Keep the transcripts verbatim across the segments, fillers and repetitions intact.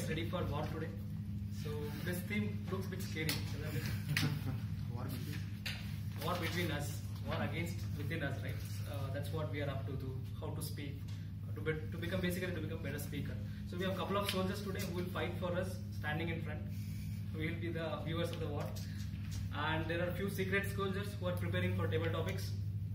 guys ready for war today? So this theme looks a bit scary, isn't it? War between? War between us, war against within us, right? Uh, that's what we are up to, to how to speak, to, be, to become basically to become better speaker. So we have a couple of soldiers today who will fight for us, standing in front. We will be the viewers of the war. And there are a few secret soldiers who are preparing for table topics.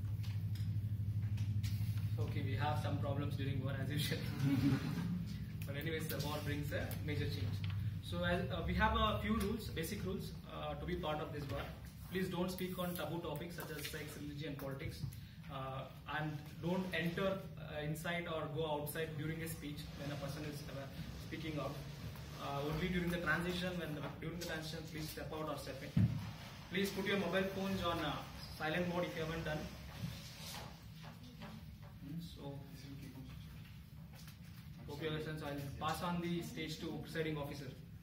Okay, we have some problems during war as usual. But anyways, the war brings a major change. So as, uh, we have a few rules, basic rules uh, to be part of this war. Please don't speak on taboo topics such as sex, religion, politics. Uh, and don't enter uh, inside or go outside during a speech when a person is uh, speaking out. Uh, only during the transition, when the, during the transition, please step out or step in. Please put your mobile phones on uh, silent mode if you haven't done. So, hope you understand. So I'll pass on the stage to presiding officer.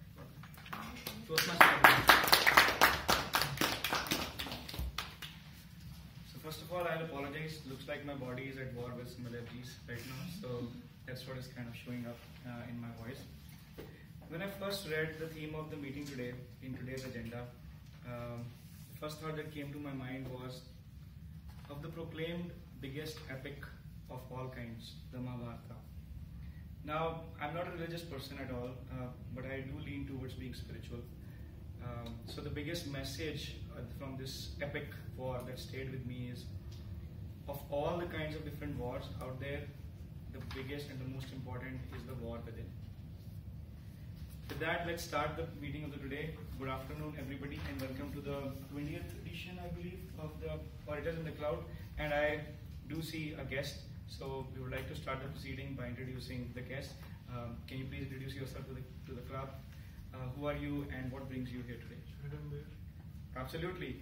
So first of all, I'll apologize. Looks like my body is at war with some allergies right now, so that's what is kind of showing up uh, in my voice. When I first read the theme of the meeting today, in today's agenda, um, the first thought that came to my mind was of the proclaimed biggest epic of all kinds, the Mahabharata. Now, I'm not a religious person at all, uh, but I do lean towards being spiritual. Um, so the biggest message uh, from this epic war that stayed with me is, of all the kinds of different wars out there, the biggest and the most important is the war within. With that, let's start the meeting of the today. Good afternoon, everybody, and welcome to the twentieth edition, I believe, of the Orators in the Cloud. And I do see a guest, so we would like to start the proceeding by introducing the guest. Um, can you please introduce yourself to the to the club? Uh, who are you, and what brings you here today? Absolutely.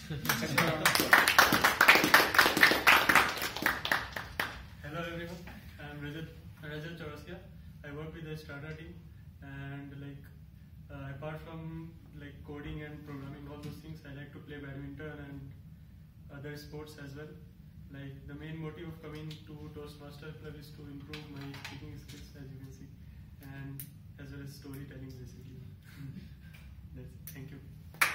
Hello everyone, I'm Rajat, Rajat Chaurasia. I work with the Strata team, and like uh, apart from like coding and programming, all those things, I like to play badminton and other sports as well. Like the main motive of coming to Toastmaster Club is to improve my speaking skills, as you can see, and as well as storytelling basically. That's it. Thank you.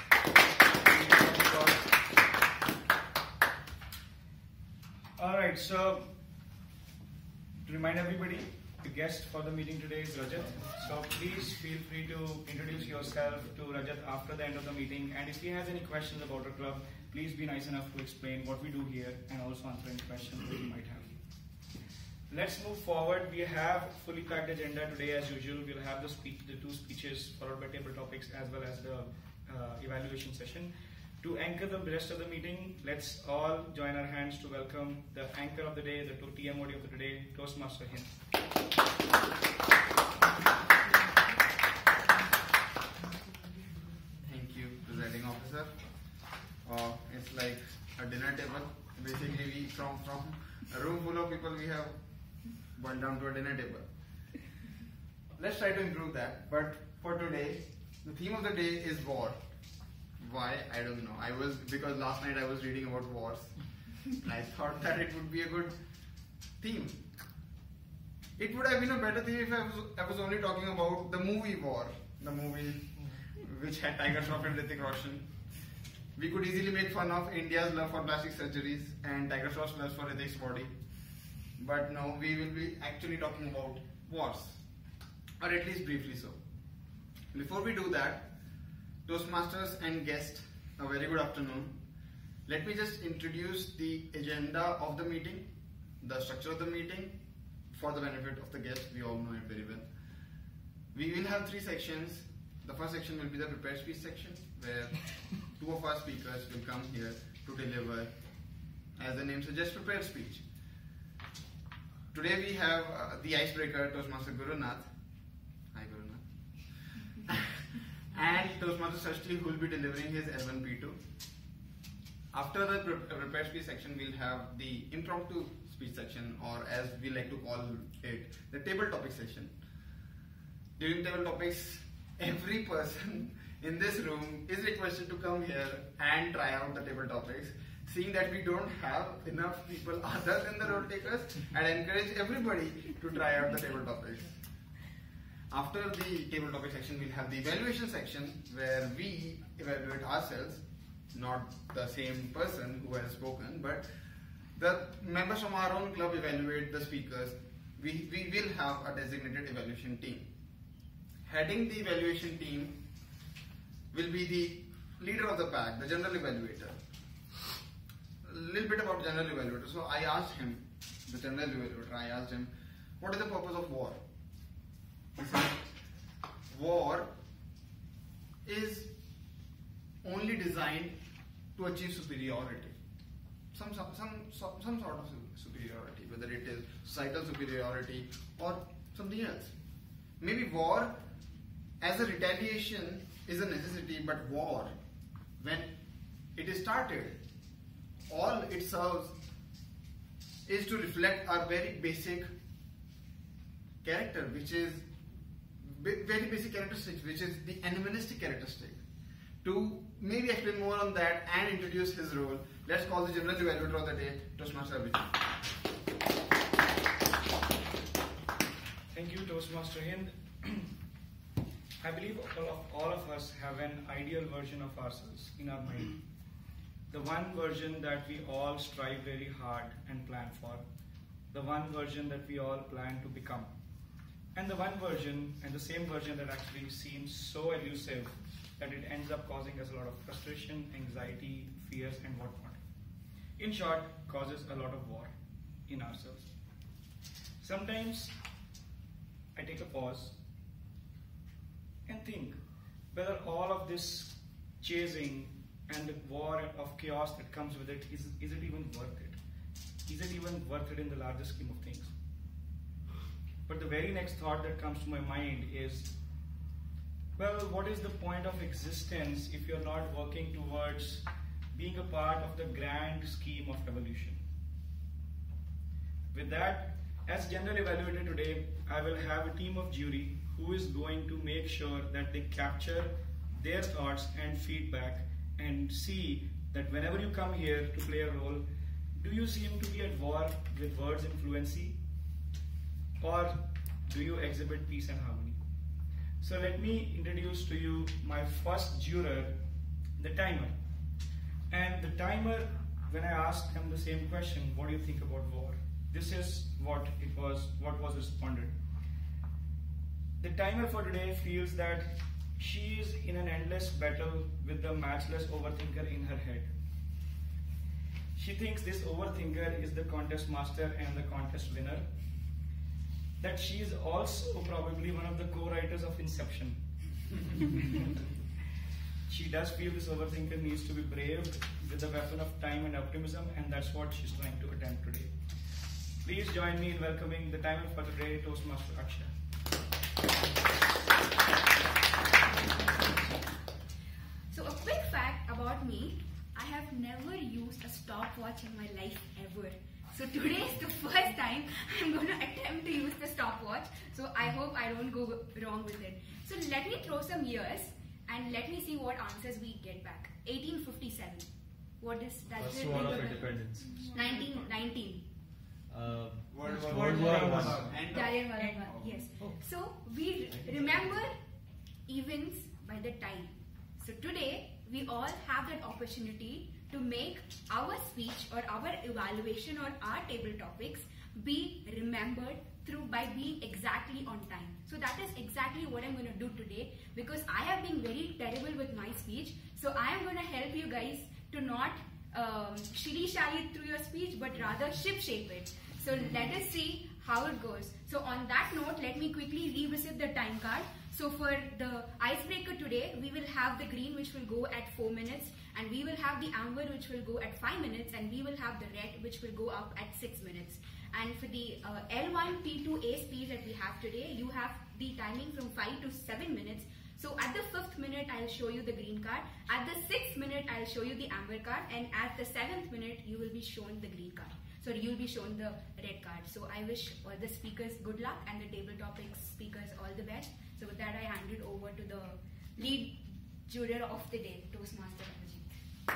Alright, so to remind everybody, the guest for the meeting today is Rajat. So please feel free to introduce yourself to Rajat after the end of the meeting, and if he has any questions about our club, please be nice enough to explain what we do here and also answer any questions that you might have. Let's move forward. We have fully packed agenda today as usual. We'll have the, speech, the two speeches followed by table topics as well as the uh, evaluation session. To anchor the rest of the meeting, let's all join our hands to welcome the anchor of the day, the T M O D of the day, Toastmaster Hind. Thank you, presiding officer. Uh, it's like a dinner table. Basically, we from from a room full of people, we have boiled down to a dinner table. Let's try to improve that. But for today, the theme of the day is war. Why? I don't know. I was because last night I was reading about wars. And I thought that it would be a good theme. It would have been a better theme if I was, I was only talking about the movie War, the movie which had Tiger Shroff and Hrithik Roshan. We could easily make fun of India's love for plastic surgeries and Tiger Shroff's love for Hrithik's body. But no, we will be actually talking about wars, or at least briefly so. Before we do that, Toastmasters and guests, a very good afternoon. Let me just introduce the agenda of the meeting, the structure of the meeting, for the benefit of the guests. We all know it very well. We will have three sections. The first section will be the prepared speech section, where two of our speakers will come here to deliver, as the name suggests, prepared speech. Today we have uh, the icebreaker, Toastmaster Gurunath. Hi Gurunath. And Toastmaster Sashti, who will be delivering his L one P two. After the pre prepared speech section, we'll have the impromptu speech section, or as we like to call it, the table topic section. During table topics, every person in this room is requested to come here and try out the table topics. Seeing that we don't have enough people other than the role takers, I'd encourage everybody to try out the table topics. After the table topic section, we'll have the evaluation section where we evaluate ourselves, not the same person who has spoken, but the members from our own club evaluate the speakers. We, we will have a designated evaluation team. Heading the evaluation team will be the leader of the pack, the general evaluator. A little bit about general evaluator. So I asked him, the general evaluator, I asked him, what is the purpose of war? He said, war is only designed to achieve superiority. Some, some, some, some, some sort of superiority, whether it is societal superiority or something else. Maybe war as a retaliation is a necessity, but war, when it is started, all it serves is to reflect our very basic character, which is very basic characteristic, which is the animalistic characteristic. To maybe explain more on that and introduce his role, let's call the general evaluator of the day, Toastmaster Abhijit. Thank you, Toastmaster Hind. I believe all of, all of us have an ideal version of ourselves in our mind. The one version that we all strive very hard and plan for. The one version that we all plan to become. And the one version, and the same version that actually seems so elusive that it ends up causing us a lot of frustration, anxiety, fears, and whatnot. In short, causes a lot of war in ourselves. Sometimes I take a pause and think whether all of this chasing and the war of chaos that comes with it, is, is it even worth it? Is it even worth it in the larger scheme of things? But the very next thought that comes to my mind is, well, what is the point of existence if you're not working towards being a part of the grand scheme of evolution? With that, as general evaluator today, I will have a team of jury who is going to make sure that they capture their thoughts and feedback and see that whenever you come here to play a role, do you seem to be at war with words and fluency? Or do you exhibit peace and harmony? So let me introduce to you my first juror, the timer. And the timer, when I asked him the same question, what do you think about war? This is what it was, what was responded. The timer for today feels that she is in an endless battle with the matchless overthinker in her head. She thinks this overthinker is the contest master and the contest winner. That she is also probably one of the co-writers of Inception. She does feel this overthinker needs to be braved with the weapon of time and optimism, and that's what she's trying to attempt today. Please join me in welcoming the timer for today, Toastmaster Akshay. So a quick fact about me, I have never used a stopwatch in my life ever. So today is the first time I'm going to attempt to use the stopwatch. So I hope I don't go wrong with it. So let me throw some years and let me see what answers we get back. eighteen fifty-seven. What is that? First War of Independence. nineteen nineteen. Uh, World World War War One. One. End of- Jallianwala Bagh, yes. So we remember events by the time. So today we all have that opportunity to make our speech or our evaluation or our table topics be remembered through by being exactly on time. So that is exactly what I'm going to do today, because I have been very terrible with my speech. So I am going to help you guys to not um, shilly-shally through your speech, but rather ship-shape it. So let us see how it goes. So on that note, let me quickly revisit the time card. So for the icebreaker today, we will have the green, which will go at four minutes, and we will have the amber, which will go at five minutes, and we will have the red, which will go up at six minutes. And for the uh, L one P two A speech that we have today, you have the timing from five to seven minutes. So at the fifth minute, I'll show you the green card. At the sixth minute, I'll show you the amber card, and at the seventh minute, you will be shown the green card. So you'll be shown the red card. So I wish all the speakers good luck and the table topics speakers all the best. So with that, I hand it over to the lead juror of the day, Toastmaster Abhijit.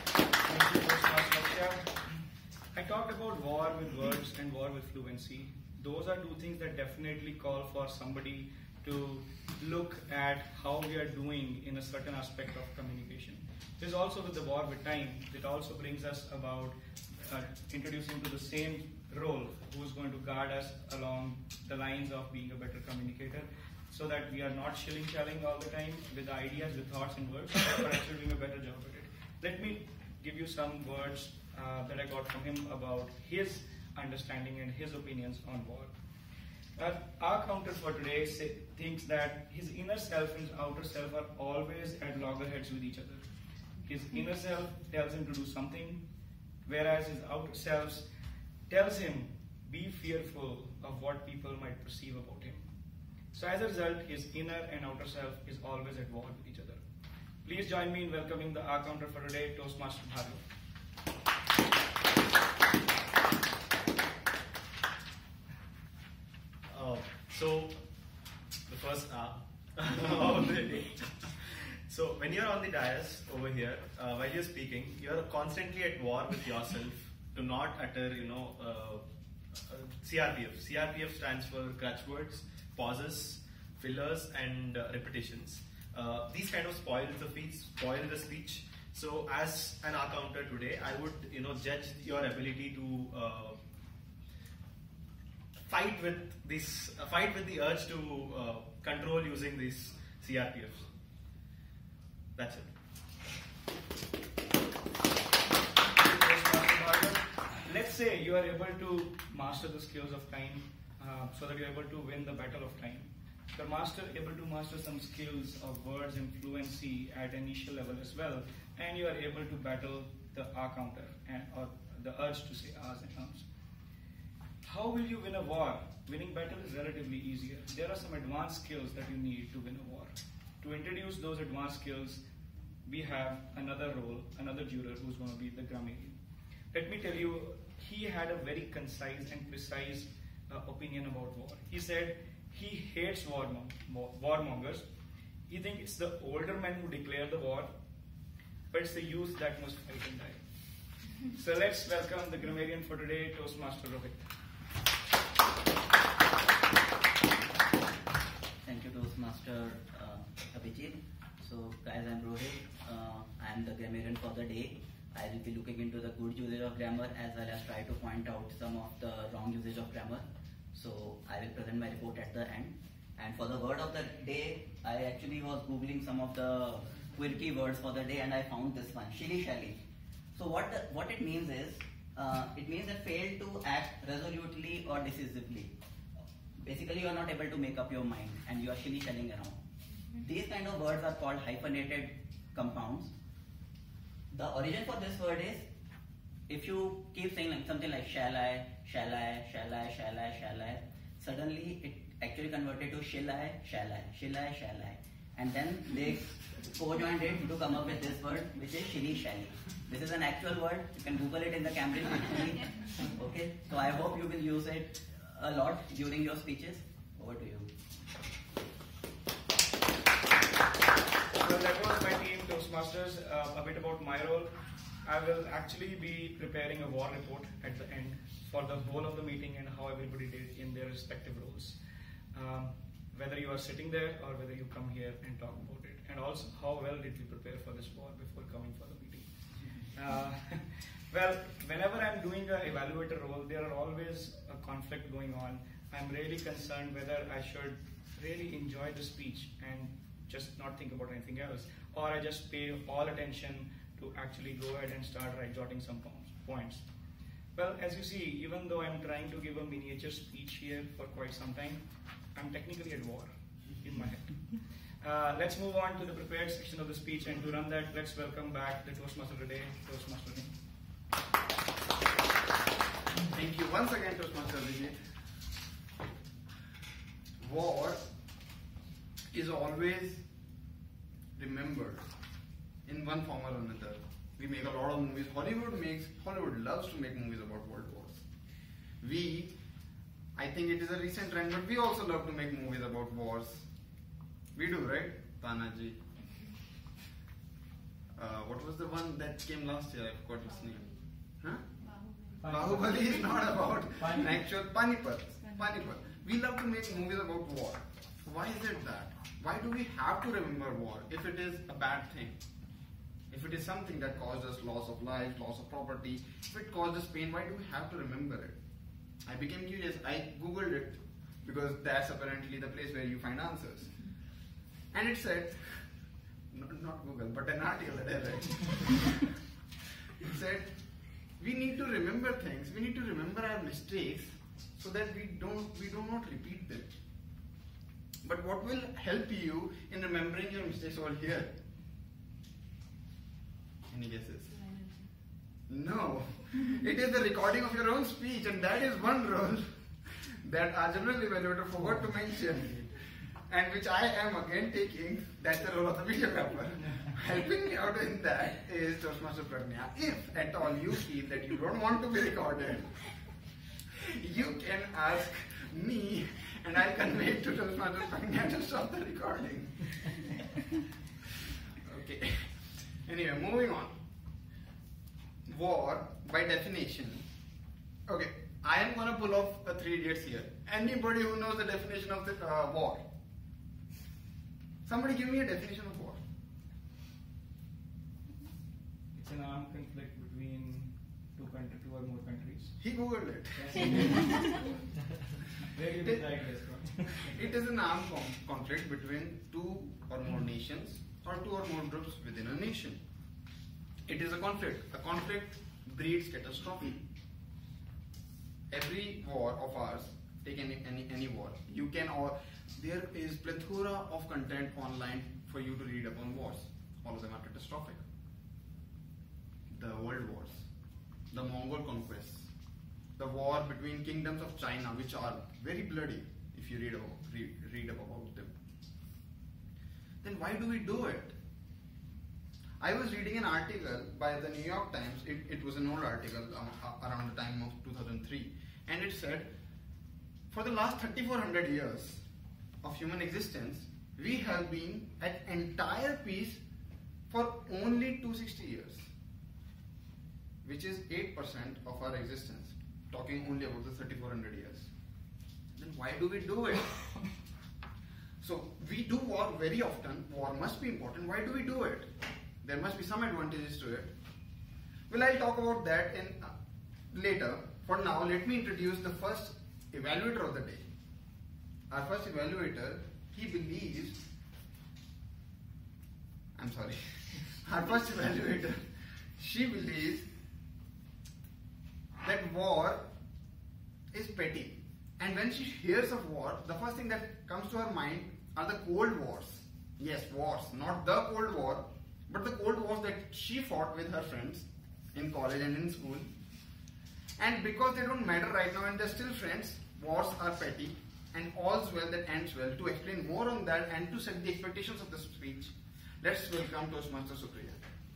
Thank you, Toastmaster Akshay. I talked about war with words and war with fluency. those are two things that definitely call for somebody to look at how we are doing in a certain aspect of communication. There's also with the war with time, it also brings us about uh, introducing to the same role who's going to guard us along the lines of being a better communicator, so that we are not shilling-shalling all the time with ideas, with thoughts and words, but actually doing a better job at it. Let me give you some words uh, that I got from him about his understanding and his opinions on war. Uh, our counter for today say, thinks that his inner self and his outer self are always at loggerheads with each other. His inner self tells him to do something, whereas his outer self tells him, be fearful of what people might perceive about him. So as a result, his inner and outer self is always at war with each other. Please join me in welcoming the our counter for today, Toastmaster Bhargav. Uh, so, the first uh, of the day. So, when you're on the dais over here, uh, while you're speaking, you're constantly at war with yourself to not utter, you know, uh, uh, C R P F. C R P F stands for crutch words, pauses, fillers, and uh, repetitions. Uh, these kind of spoil the speech, spoil the speech. So, as an accountant today, I would, you know, judge your ability to uh, fight with this, uh, fight with the urge to uh, control using these C R P Fs. That's it. Let's say you are able to master the skills of time, uh, so that you are able to win the battle of time. You're master, able to master some skills of words and fluency at initial level as well, and you are able to battle the R counter and or the urge to say R's and Ums. How will you win a war? Winning battle is relatively easier. There are some advanced skills that you need to win a war. To introduce those advanced skills, we have another role, another juror who's going to be the grammarian. Let me tell you, he had a very concise and precise uh, opinion about war. He said he hates warmong warmongers. He thinks it's the older men who declare the war, but it's the youth that must fight and die. So let's welcome the grammarian for today, Toastmaster Rohit. Thank you, Toastmaster uh, Abhijit. So, guys, I'm Rohit. Uh, I'm the grammarian for the day. I will be looking into the good usage of grammar as well as try to point out some of the wrong usage of grammar. So, I will present my report at the end. And for the word of the day, I actually was googling some of the quirky words for the day, and I found this one, shilly-shally. So, what the, what it means is, uh, it means that fail to act resolutely or decisively. Basically, you are not able to make up your mind and you are shilly-shallying around. These kind of words are called hyphenated compounds. The origin for this word is, if you keep saying like something like shall I, shall I, shall I, shall I, shall I, suddenly it actually converted to shall I, shall I, shall I, shall I. And then they co-joined it to come up with this word, which is shilly-shally. This is an actual word. You can Google it in the Cambridge Dictionary. Okay, so I hope you will use it a lot during your speeches. Over to you. So that was my team, Toastmasters. Uh, a bit about my role. I will actually be preparing a war report at the end for the whole of the meeting and how everybody did in their respective roles. Um, whether you are sitting there or whether you come here and talk about it. And also how well did we prepare for this war before coming for the meeting. Uh, well, whenever I'm doing an evaluator role, there are always a conflict going on. I'm really concerned whether I should really enjoy the speech and just not think about anything else, or I just pay all attention to actually go ahead and start right, jotting some points. Well, as you see, even though I'm trying to give a miniature speech here for quite some time, I'm technically at war in my head. Uh, let's move on to the prepared section of the speech, and to run that, let's welcome back the Toastmaster today, Toastmaster Him. Thank you once again, Toastmaster Vijay. War is always remembered in one form or another. We make a lot of movies. Hollywood makes Hollywood loves to make movies about world wars. We, I think it is a recent trend, but we also love to make movies about wars. We do, right? Tanaji. Uh, what was the one that came last year? I forgot its name. Huh? Bahubali is not about an actual Panipat. Panipat. We love to make movies about war. Why is it that? Why do we have to remember war if it is a bad thing? If it is something that caused us loss of life, loss of property, if it caused us pain, why do we have to remember it? I became curious. I googled it because that's apparently the place where you find answers. And it said, not, not Google, but an article that I read. It said, we need to remember things, we need to remember our mistakes so that we don't we do not repeat them. But what will help you in remembering your mistakes over here? Any guesses? No. It is the recording of your own speech, and that is one role that our general evaluator forgot to mention, and which I am again taking. That's the role of the videographer. Helping me out in that is Toastmaster Pragnya. If at all you feel that you don't want to be recorded, you can ask me and I'll convey it to Toastmaster Pragnya to stop the recording. Okay. Anyway, moving on. War, by definition. Okay, I am gonna pull off a three idiots here. Anybody who knows the definition of the uh, war? Somebody give me a definition of war. It's an armed conflict between two country, two or more countries. He googled it. Where you get that guess from? It is an armed con- conflict between two or more nations or two or more groups within a nation. It is a conflict. A conflict breeds catastrophe. Every war of ours, take any, any, any war, you can, or there is plethora of content online for you to read upon wars. All of them are catastrophic. The world wars, the Mongol conquests, the war between kingdoms of China, which are very bloody if you read about, read, read about them. Then why do we do it? I was reading an article by the New York Times. It, it was an old article um, around the time of two thousand three, and it said, for the last thirty-four hundred years of human existence, we have been at entire peace for only two hundred sixty years, which is eight percent of our existence, talking only about the thirty-four hundred years. Then why do we do it? So we do war very often. War must be important. Why do we do it? There must be some advantages to it. Well, I'll talk about that in uh, later. For now, let me introduce the first evaluator of the day. Our first evaluator, he believes, I'm sorry, our first evaluator, she believes that war is petty. And when she hears of war, the first thing that comes to her mind are the Cold Wars. Yes, wars, not the Cold War, but the Cold Wars that she fought with her friends in college and in school. And because they don't matter right now and they're still friends, wars are petty and all's well that ends well. To explain more on that and to set the expectations of the speech, let's welcome Toastmaster Supriya.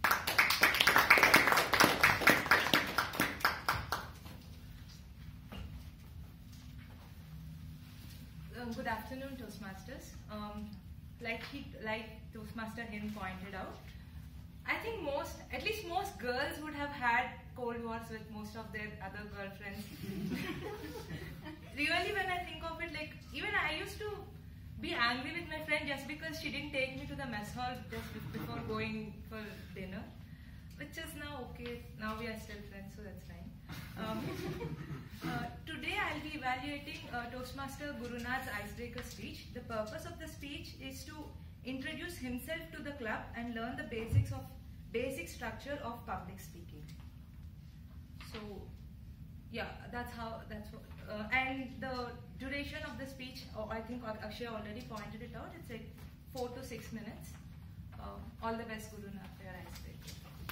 Um, good afternoon, Toastmasters. Um, like he, like Toastmaster Hind pointed out, I think most, at least most girls would have had Cold Wars with most of their other girlfriends. Really, when I think of it, like even I used to be angry with my friend just because she didn't take me to the mess hall just before going for dinner, which is now okay. Now we are still friends, so that's fine. Um, uh, today I'll be evaluating uh, Toastmaster Gurunath's icebreaker speech. The purpose of the speech is to introduce himself to the club and learn the basics of basic structure of public speaking. So, yeah, that's how that's what. Uh, and the duration of the speech, oh, I think Akshay already pointed it out. It's like four to six minutes. Uh, all the best, Gurunath, for your icebreaker.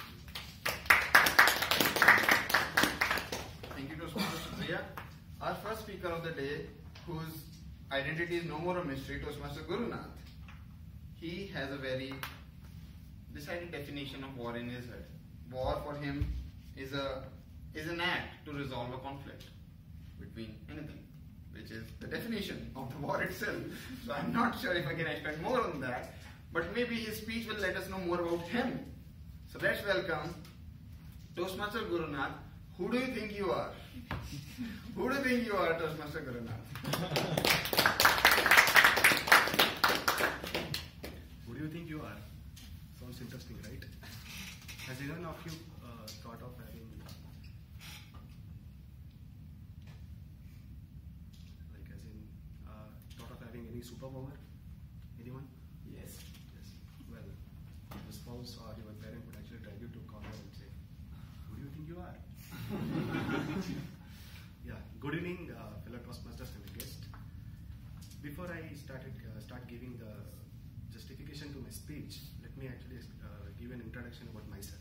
Thank you, Toastmaster Supriya. Our first speaker of the day, whose identity is no more a mystery, Toastmaster Gurunath. He has a very decided definition of war in his head. War for him is a is an act to resolve a conflict between anything, which is the definition of the war itself. So I'm not sure if I can expect more on that, but maybe his speech will let us know more about him. So let's welcome Toastmaster Gurunath, Who do you think you are? Who do you think you are, Toastmaster Gurunath? Who do you think you are? Sounds interesting, right? Has anyone of you uh, thought of having, like, as in, uh, thought of having any superpower? Anyone? Yes. Yes. Well, your spouse or your parent would actually drive you to a corner and say, "Who do you think you are?" Yeah. Good evening, uh, fellow Toastmasters and guests. Before I started uh, start giving the justification to my speech, let me actually uh, give an introduction about myself.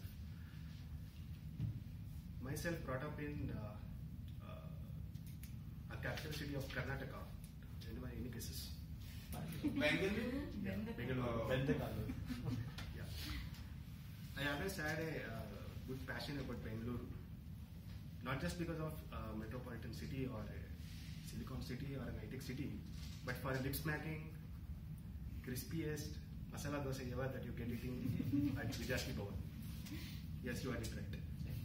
Myself brought up in uh, uh, a capital city of Karnataka. Anyone, any guesses? Bengaluru? Yeah, Bengaluru. Bengaluru. Yeah. I always had a uh, good passion about Bengaluru. Not just because of uh, metropolitan city or a Silicon City or an high-tech city, but for lip smacking, crispiest masala dosa ever that you get eating at Vijayashri Bhavan. Yes, you are it right.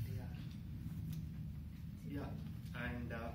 Yeah, and uh,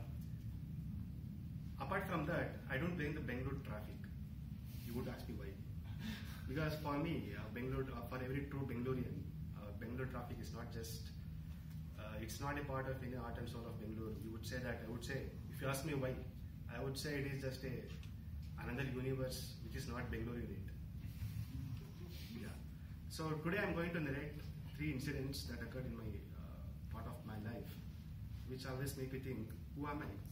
apart from that, I don't blame the Bengaluru traffic. You would ask me why. Because for me, uh, Bengaluru, uh, for every true Bengalorean, uh, Bengaluru traffic is not just, uh, it's not a part of any art and soul of Bengaluru. You would say that, I would say, if you ask me why, I would say it is just a another universe which is not Bengaluru in it. Yeah. So today I'm going to narrate three incidents that occurred in my uh, part of my life, which always make me think, who am I?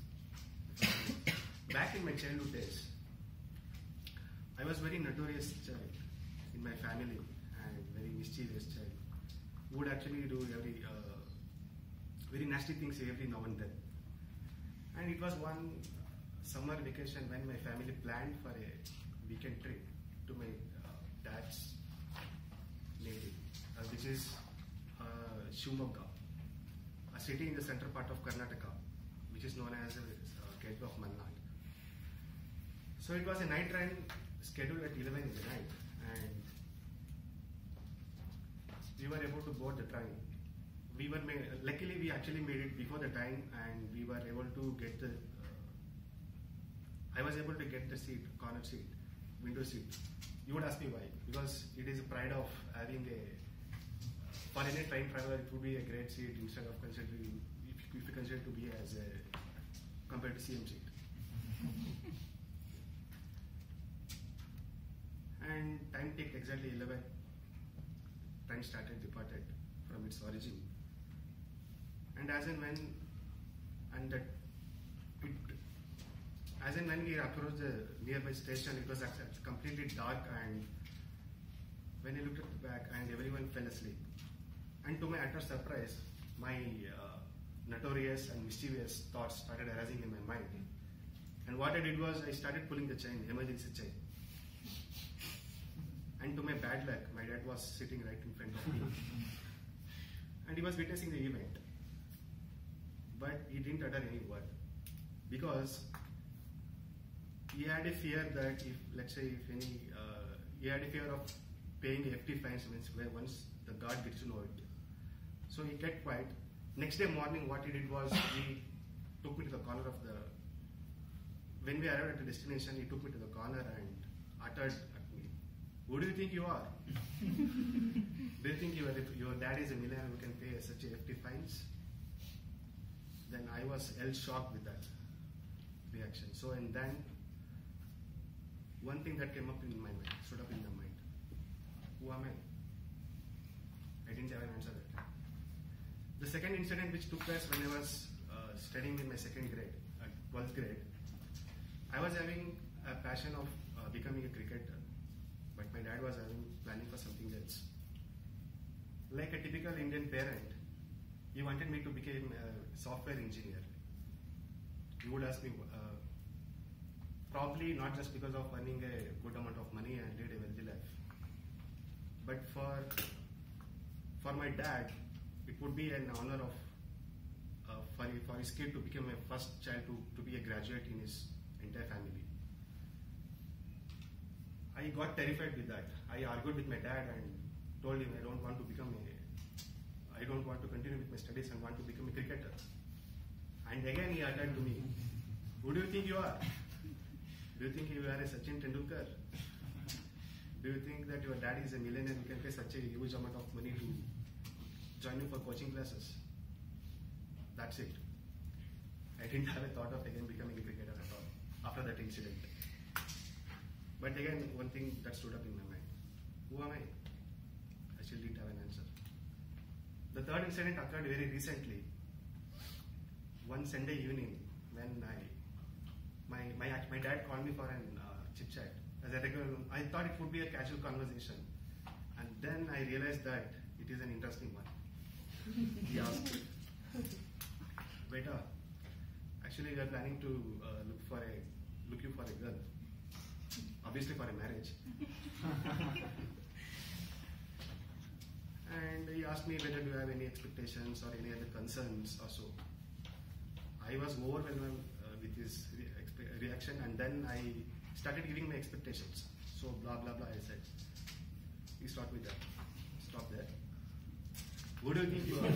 Back in my childhood days, I was very notorious child in my family and very mischievous child. Would actually do every uh, very nasty things every now and then. And it was one summer vacation when my family planned for a weekend trip to my uh, dad's native, uh, which is uh, Shivamogga, a city in the central part of Karnataka, which is known as a uh, gateway of Malnad. So it was a night run scheduled at eleven in the night, and we were able to board the train. We were made, luckily we actually made it before the time, and we were able to get the. Uh, I was able to get the seat, corner seat, window seat. You would ask me why? Because it is a pride of having a. For any train traveler, it would be a great seat instead of considering if, if you consider to be as a compared to C M seat. And time ticked exactly eleven. Train started departed from its origin. And as and when, and that it, as and when we approached the nearby station, it was actually completely dark, and when I looked at the back, and everyone fell asleep. And to my utter surprise, my uh, notorious and mischievous thoughts started arising in my mind. And what I did was I started pulling the chain, emergency chain. And to my bad luck, my dad was sitting right in front of me. And he was witnessing the event. But he didn't utter any word. Because he had a fear that if, let's say, if any, uh, he had a fear of paying F T fines once the guard gets to know it. So he kept quiet. Next day morning, what he did was he took me to the corner of the. When we arrived at the destination, he took me to the corner and uttered at me, "Who do you think you are? Do you think your your dad is a millionaire who can pay such a F T fines?" Then I was hell shocked with that reaction. So and then one thing that came up in my mind, stood up in my mind. Who am I? I didn't have an answer to that. The second incident which took place when I was uh, studying in my second grade, uh, twelfth grade, I was having a passion of uh, becoming a cricketer, but my dad was having planning for something else. Like a typical Indian parent, he wanted me to become a software engineer. You would ask me, uh, probably not just because of earning a good amount of money and lead a wealthy life, but for for my dad, it would be an honor of uh, for, for his kid to become a first child to, to be a graduate in his entire family. I got terrified with that. I argued with my dad and told him I don't want to become a I don't want want to continue with my studies and want to become a cricketer. And again he attacked to me, who do you think you are? Do you think you are a Sachin Tendulkar? Do you think that your dad is a millionaire who can pay such a huge amount of money to join you for coaching classes? That's it. I didn't have a thought of again becoming a cricketer at all after that incident. But again, one thing that stood up in my mind, who am I? I still didn't have an answer. The third incident occurred very recently. One Sunday evening when I, my, my, my dad called me for an uh, chit chat. As a regular, I thought it would be a casual conversation. And then I realized that it is an interesting one. He asked, Beta, actually we are planning to uh, look for a, look you for a girl. Obviously for a marriage. And he asked me whether do you have any expectations or any other concerns or so. I was overwhelmed uh, with his re reaction, and then I started giving my expectations. So blah blah blah I said. You start with that. Stop there. Who do you think you are?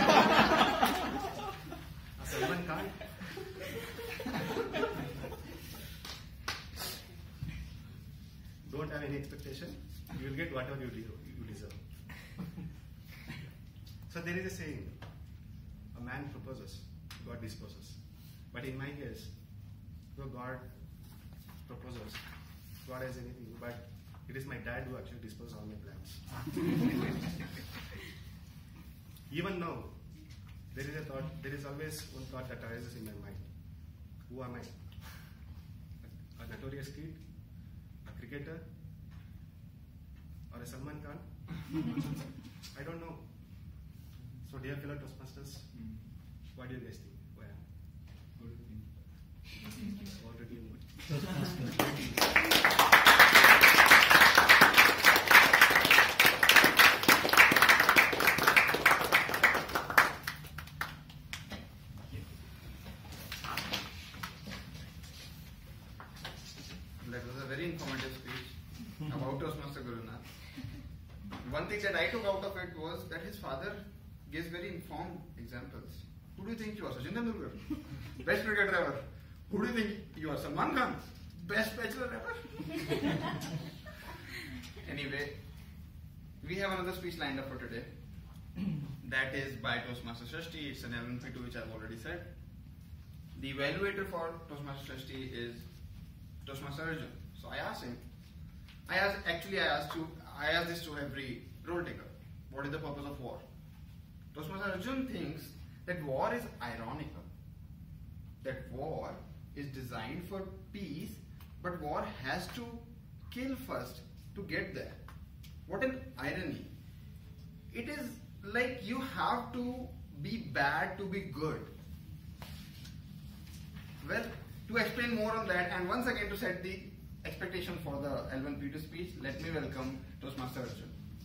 A Salman Khan? Don't have any expectation. You will get whatever you, de you deserve. So there is a saying, a man proposes, God disposes. But in my case, though God proposes, God has anything, but it is my dad who actually disposes all my plans. Even now, there is a thought, there is always one thought that arises in my mind. Who am I? A, a notorious kid? A cricketer? Or a Salman Khan? I don't know. So dear fellow Toastmasters, mm. what do you guys think? Who am I? What do you think? What do you That was a very informative speech about Toastmaster Gurunath. One thing that I took out of it was that his father gives very informed examples. Who do you think you are? Sachin Tendulkar? Best cricketer ever. Who do you think you are? Salman Khan? Best bachelor ever? Anyway, we have another speech lined up for today. That is by Toastmaster Srishti. It's an L one P two which I've already said. The evaluator for Toastmaster Srishti is Toastmaster Arjun. So I asked him, I asked, actually I asked you, I asked this to every role taker. What is the purpose of war? Toastmaster Arjun thinks that war is ironical. That war is designed for peace, but war has to kill first to get there. What an irony. It is like you have to be bad to be good. Well, to explain more on that, and once again to set the expectation for the L one P two speech, let me welcome Toastmaster Arjun.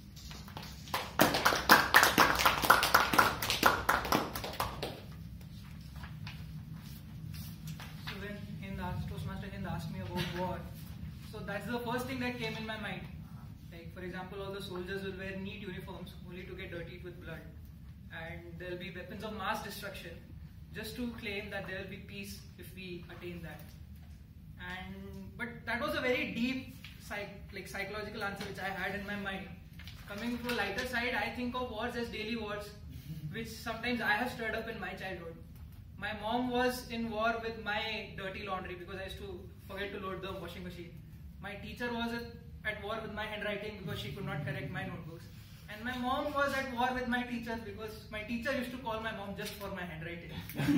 So when Hind asked, Toastmaster Hind asked me about war, so that's the first thing that came in my mind. Like for example, all the soldiers will wear neat uniforms only to get dirtied with blood, and there will be weapons of mass destruction just to claim that there will be peace if we attain that. And but that was a very deep psych, like psychological answer which I had in my mind. Coming to a lighter side, I think of wars as daily wars, which sometimes I have stirred up in my childhood. My mom was in war with my dirty laundry because I used to forget to load the washing machine. My teacher was at war with my handwriting because she could not correct my notebooks. And my mom was at war with my teacher because my teacher used to call my mom just for my handwriting.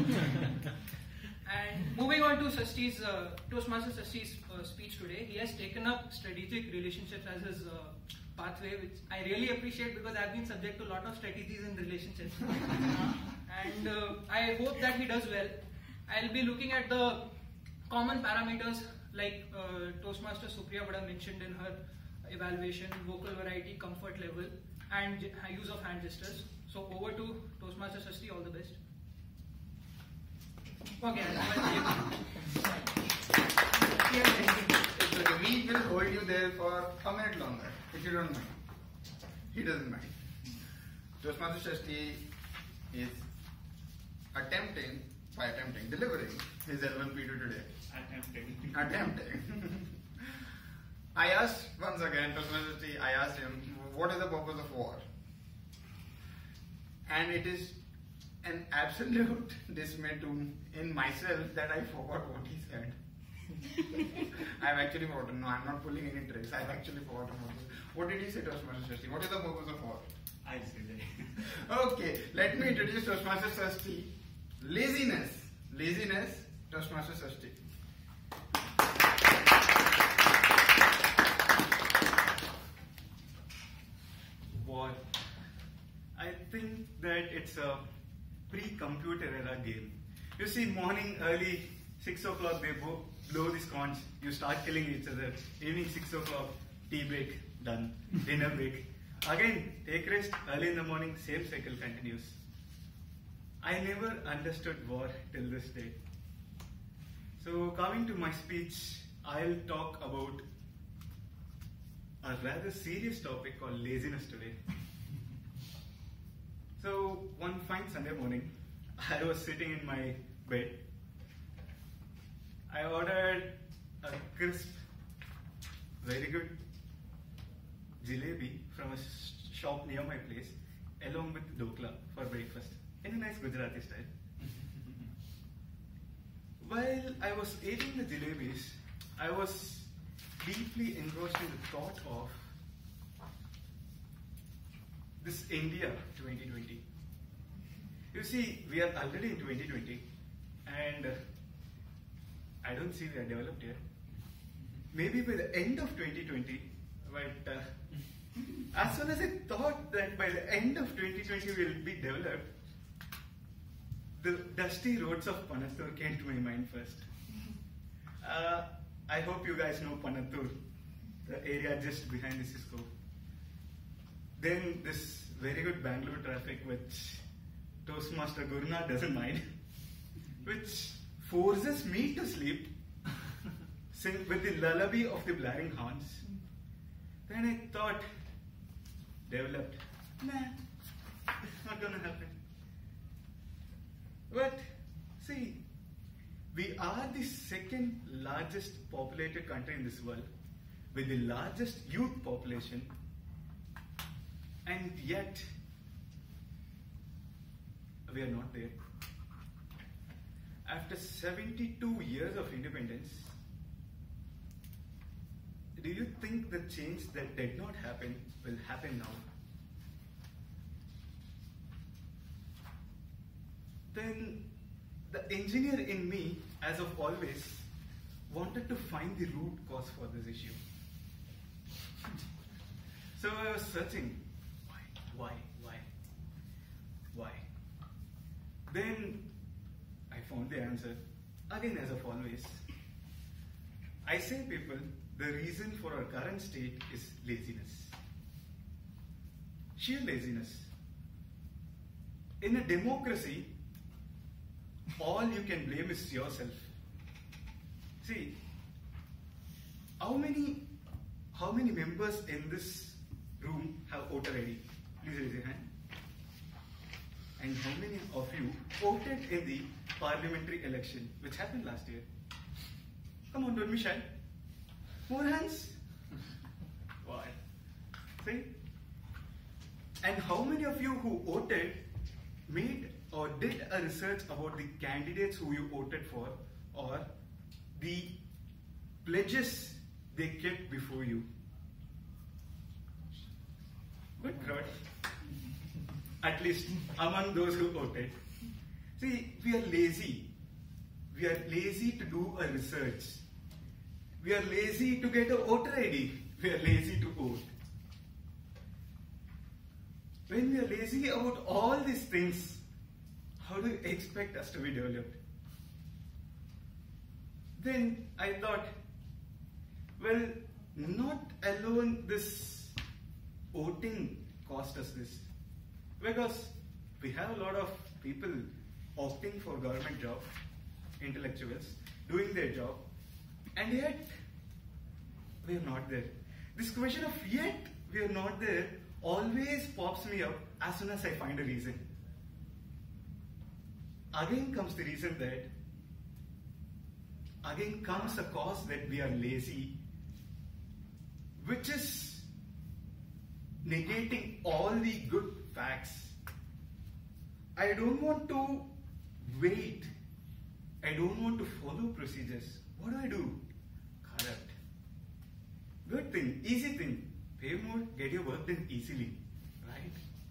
And moving on to Srishti's, uh, Toastmaster Srishti's uh, speech today, he has taken up strategic relationships as his uh, pathway, which I really appreciate because I've been subject to a lot of strategies in relationships. And uh, I hope that he does well. I'll be looking at the common parameters like uh, Toastmaster Supriya would have mentioned in her evaluation, vocal variety, comfort level, and use of hand gestures. So over to Toastmaster Srishti, all the best. Okay. So we will hold you there for a minute longer, if you don't mind. He doesn't mind. Toastmaster Srishti is attempting, by attempting, delivering his L one P two today. Attempting. Attempting. I asked once again, Toastmaster, I asked him, what is the purpose of war? And it is an absolute dismay to in myself that I forgot what he said. I've actually forgotten. No, I'm not pulling any tricks. I've actually forgotten what he said. What did he say, Toastmaster Srishti? What is the purpose of war? I said it. Okay, let me introduce Toastmaster Srishti. Laziness. Laziness, Toastmaster Srishti. War. I think that it's a pre-computer era game. You see, morning early, six o'clock they blow, blow these conch. You start killing each other. Evening six o'clock, tea break, done. Dinner break. Again, take rest. Early in the morning, same cycle continues. I never understood war till this day. So coming to my speech, I'll talk about a rather serious topic called laziness today. So one fine Sunday morning, I was sitting in my bed. I ordered a crisp, very good jalebi from a shop near my place, along with dokla for breakfast, in a nice Gujarati style. While I was eating the jalebis, I was deeply engrossed in the thought of this India twenty twenty. You see, we are already in twenty twenty, and uh, I don't see we are developed yet. Maybe by the end of twenty twenty, but uh, as soon as I thought that by the end of twenty twenty we will be developed, the dusty roads of Panattur came to my mind first. Uh, I hope you guys know Panattur, the area just behind the Cisco. Then this very good Bangalore traffic which Toastmaster Gurnath doesn't mind, which forces me to sleep sing with the lullaby of the blaring horns. Then I thought, developed, nah, it's not gonna happen. But see, we are the second largest populated country in this world with the largest youth population, and yet we are not there. After seventy-two years of independence, do you think the change that did not happen will happen now? Then the engineer in me, as of always, wanted to find the root cause for this issue. So I was searching, why, why, why, why? Then I found the answer, again as of always. I say people, the reason for our current state is laziness. Sheer laziness. In a democracy, all you can blame is yourself. See, how many, how many members in this room have voter I D? Please raise your hand. And how many of you voted in the parliamentary election, which happened last year? Come on, don't be shy. More hands. Why? See? And how many of you who voted made or did a research about the candidates who you voted for, or the pledges they kept before you? Good crowd. At least among those who voted. See, we are lazy. We are lazy to do a research. We are lazy to get a voter I D. We are lazy to vote. When we are lazy about all these things, how do you expect us to be developed? Then I thought, well, not alone this voting cost us this. Because we have a lot of people opting for government job, intellectuals, doing their job, and yet we are not there. This question of yet we are not there always pops me up as soon as I find a reason. again comes the reason that, again comes a cause that we are lazy, which is negating all the good facts. I don't want to wait. I don't want to follow procedures. What do I do? Corrupt. Good thing, easy thing. Pay more, get your work done easily. Right?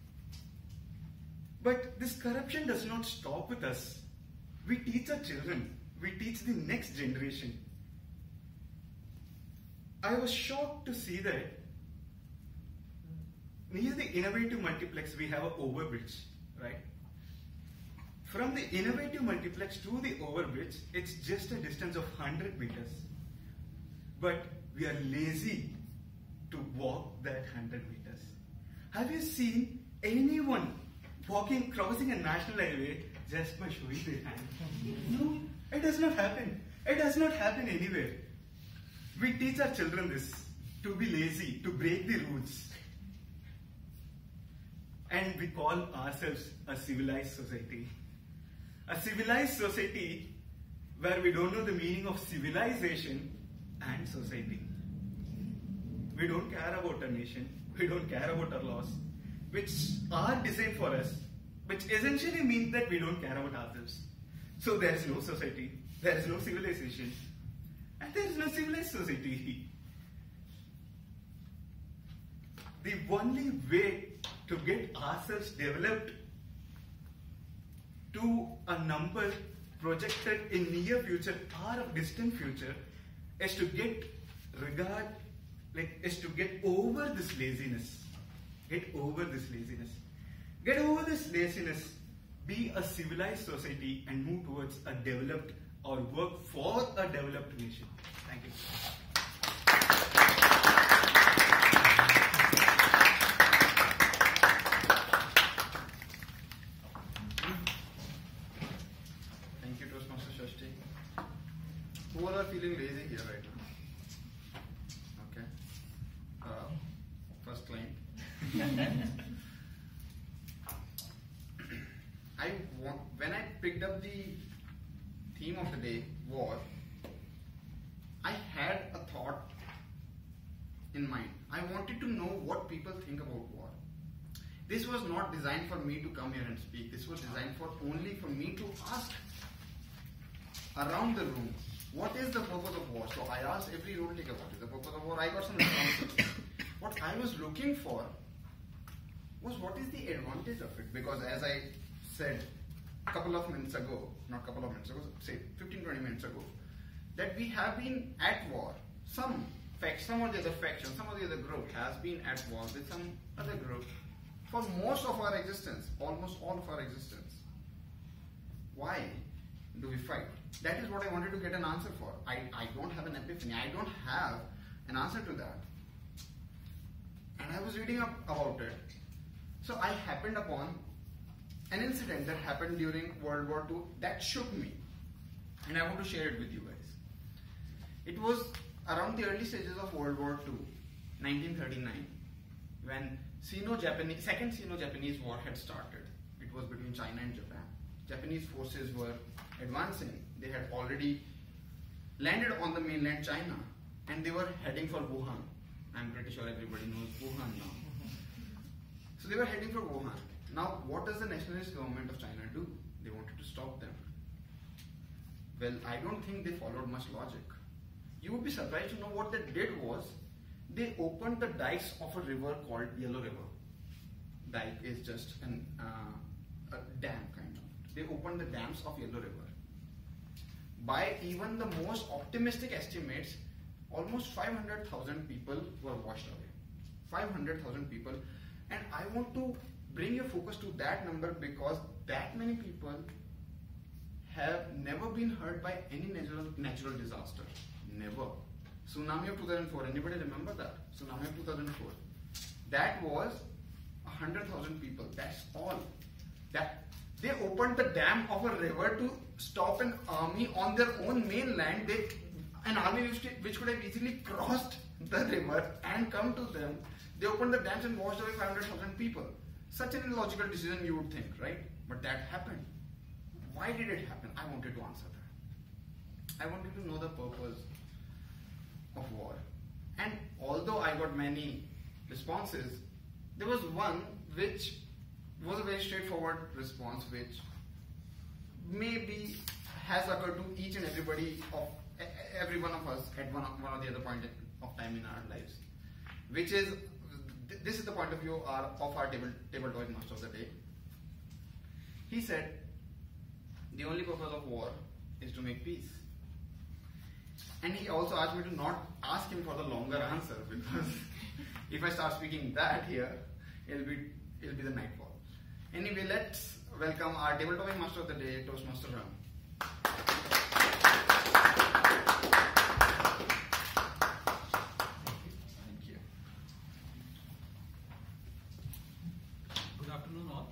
But this corruption does not stop with us. We teach our children. We teach the next generation. I was shocked to see that near the innovative multiplex we have an overbridge, right? From the innovative multiplex to the overbridge, it's just a distance of one hundred meters. But we are lazy to walk that one hundred meters. Have you seen anyone walking, crossing a national highway just by showing their hand? No, it does not happen. It does not happen anywhere. We teach our children this, to be lazy, to break the rules. And we call ourselves a civilized society. A civilized society where we don't know the meaning of civilization and society. We don't care about our nation. We don't care about our laws, which are designed for us, which essentially means that we don't care about ourselves. So there is no society, there is no civilization, and there is no civilized society. The only way to get ourselves developed to a number projected in near future or a distant future is to get regard, like is to get over this laziness. Get over this laziness. Get over this laziness. Be a civilized society and move towards a developed or work for a developed nation. Thank you. Thank you, Toastmaster Shashti. Who all are feeling lazy here right now? Okay. Uh, first client. I want, when I picked up the theme of the day, war, I had a thought in mind. I wanted to know what people think about war. This was not designed for me to come here and speak. This was designed for only for me to ask around the room, what is the purpose of war? So I asked every role taker, what is the purpose of war? I got some responses. What I was looking for was what is the advantage of it? Because as I said a couple of minutes ago, not a couple of minutes ago, say fifteen to twenty minutes ago, that we have been at war. Some fact, some of the other faction, some of the other group has been at war with some other group for most of our existence, almost all of our existence. Why do we fight? That is what I wanted to get an answer for. I, I don't have an epiphany. I don't have an answer to that. And I was reading up about it. So I happened upon an incident that happened during World War Two that shook me. And I want to share it with you guys. It was around the early stages of World War Two, nineteen thirty-nine, when Sino-Japanese, Second Sino-Japanese War had started. It was between China and Japan. Japanese forces were advancing. They had already landed on the mainland China and they were heading for Wuhan. I'm pretty sure everybody knows Wuhan now. So they were heading for Wuhan. Now, what does the nationalist government of China do? They wanted to stop them. Well, I don't think they followed much logic. You would be surprised to know what they did was, they opened the dikes of a river called Yellow River. Dike is just an, uh, a dam kind of. They opened the dams of Yellow River. By even the most optimistic estimates, almost five hundred thousand people were washed away. five hundred thousand people. And I want to bring your focus to that number because that many people have never been hurt by any natural, natural disaster. Never. Tsunami of two thousand four, anybody remember that? Tsunami of two thousand four. That was one hundred thousand people. That's all. That they opened the dam of a river to stop an army on their own mainland. They, an army which, which could have easily crossed the river and come to them. They opened the dams and washed away five hundred thousand people. Such an illogical decision you would think, right? But that happened. why did it happen? I wanted to answer that. I wanted to know the purpose of war. And although I got many responses, there was one which was a very straightforward response, which maybe has occurred to each and everybody of every one of us at one, one or the other point of time in our lives, which is, this is the point of view our, of our table, table toy master of the day. He said, the only purpose of war is to make peace. And he also asked me to not ask him for the longer answer, because if I start speaking that here, it'll be, it'll be the nightfall. Anyway, let's welcome our table toy master of the day, Toastmaster Ram. Good afternoon, all.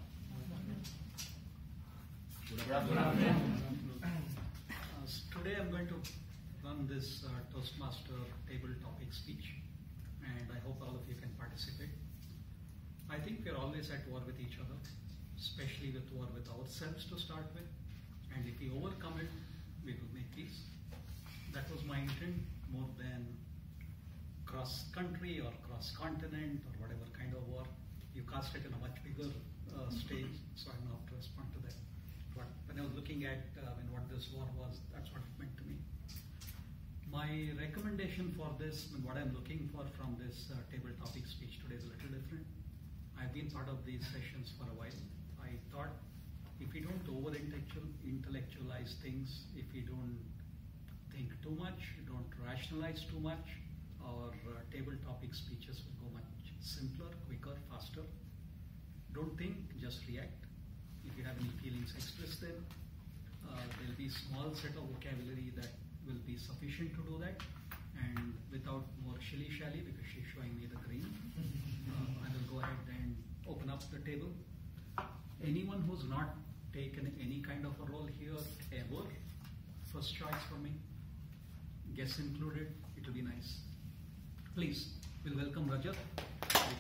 Good afternoon. Uh, today I'm going to run this uh, Toastmaster table topic speech, and I hope all of you can participate. I think we're always at war with each other, especially with war with ourselves to start with, and if we overcome it, we will make peace. That was my intent, more than cross-country or cross-continent or whatever kind of war. You cast it in a much bigger uh, stage, so I'm not to respond to that. But when I was looking at uh, when what this war was, that's what it meant to me. My recommendation for this, and what I'm looking for from this uh, table topic speech today is a little different. I've been part of these sessions for a while. I thought if we don't over-intellectualize things, if we don't think too much, don't rationalize too much, our uh, table topic speeches will go much simpler, quicker, faster. Don't think, just react. If you have any feelings, express them. Uh, there'll be small set of vocabulary that will be sufficient to do that, and without more shilly-shally, because she's showing me the green, uh, I will go ahead and open up the table. Anyone who's not taken any kind of a role here ever, first choice for me, guests included, it will be nice. Please, we'll welcome Rajat. You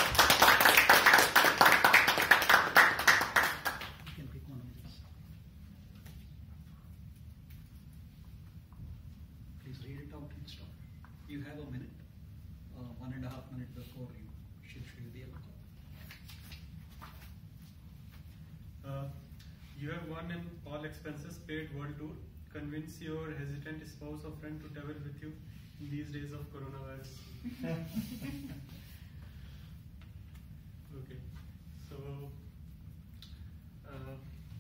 can pick one of these. Please read it out and stop. You have a minute, uh, one and a half minute before you should, should be able to. Uh, you have won an all expenses paid world tour. Convince your hesitant spouse or friend to travel with you in these days of coronavirus. Okay, so uh,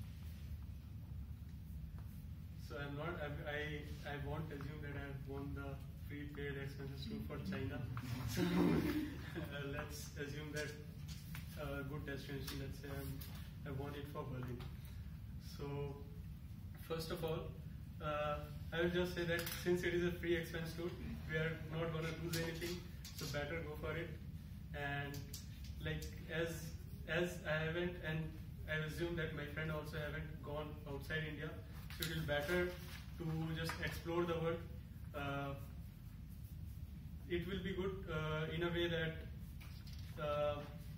so I'm not. I, I I won't assume that I've won the free paid expenses tour for China. So uh, let's assume that a good destination. Let's say I'm, I won it for Berlin. So first of all, uh, I will just say that since it is a free expense tour, we are not going to lose anything, so better go for it. And like as as I haven't, and I assume that my friend also haven't gone outside India, so it is better to just explore the world. Uh, it will be good uh, in a way that uh,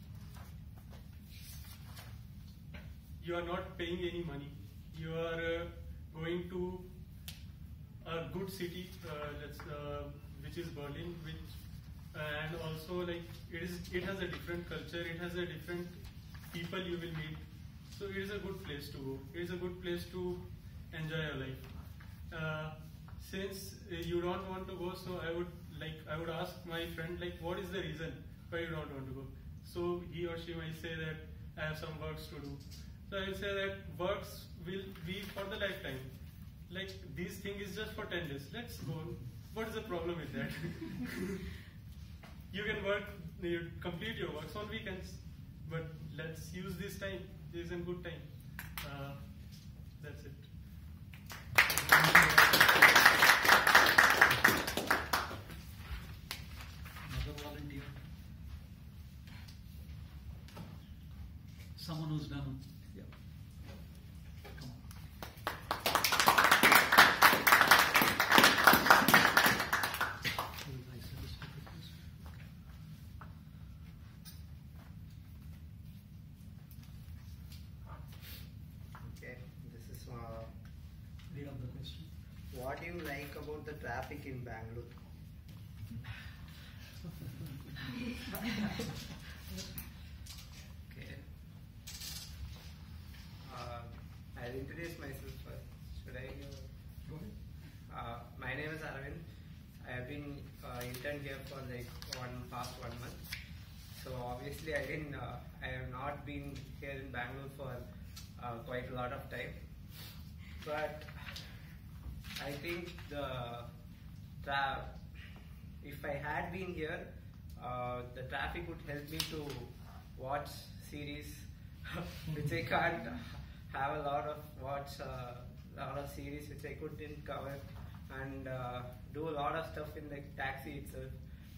you are not paying any money. You are uh, going to a good city, uh, let's, uh, which is Berlin, which, and also like it is, it has a different culture. It has a different people you will meet. So it is a good place to go. It is a good place to enjoy your life. Uh, since uh, you don't want to go, so I would like I would ask my friend like, what is the reason why you don't want to go? So he or she might say that I have some works to do. So I will say that works will be for the lifetime. Like this thing is just for ten days. Let's go. What is the problem with that? You can work, you complete your works on weekends, but let's use this time. This is a good time. Uh, that's it. Another volunteer. Someone who's done. Yeah. Come on. Very nice. Let us look at this. Okay, this is Swan. what do you like about the traffic in Bangalore? Okay. Uh, I'll introduce myself first. Should I? Uh, Go ahead. Uh, my name is Arvind. I have been uh, intern here for like one past one month. So obviously I didn't. Uh, I have not been here in Bangalore for uh, quite a lot of time. But I think the tra- if I had been here, uh, the traffic would help me to watch series, which I can't have a lot of watch a uh, lot of series which I couldn't cover, and uh, do a lot of stuff in the taxi itself.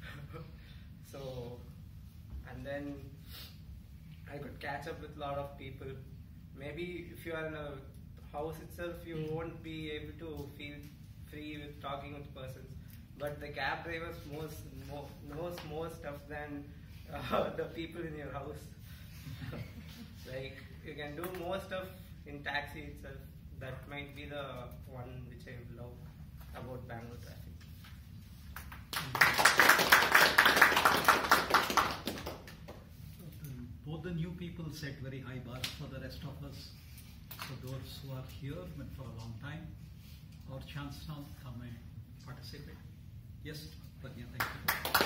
So, and then I could catch up with a lot of people. Maybe if you are in a house itself, you won't be able to feel free with talking with persons. But the cab drivers knows more, knows more stuff than uh, the people in your house. Like you can do more stuff in taxi itself. That might be the one which I love about Bangalore traffic. Both the new people set very high bars for the rest of us. So those who are here but for a long time, our chance now, come and participate. Yes, Pragya, thank you.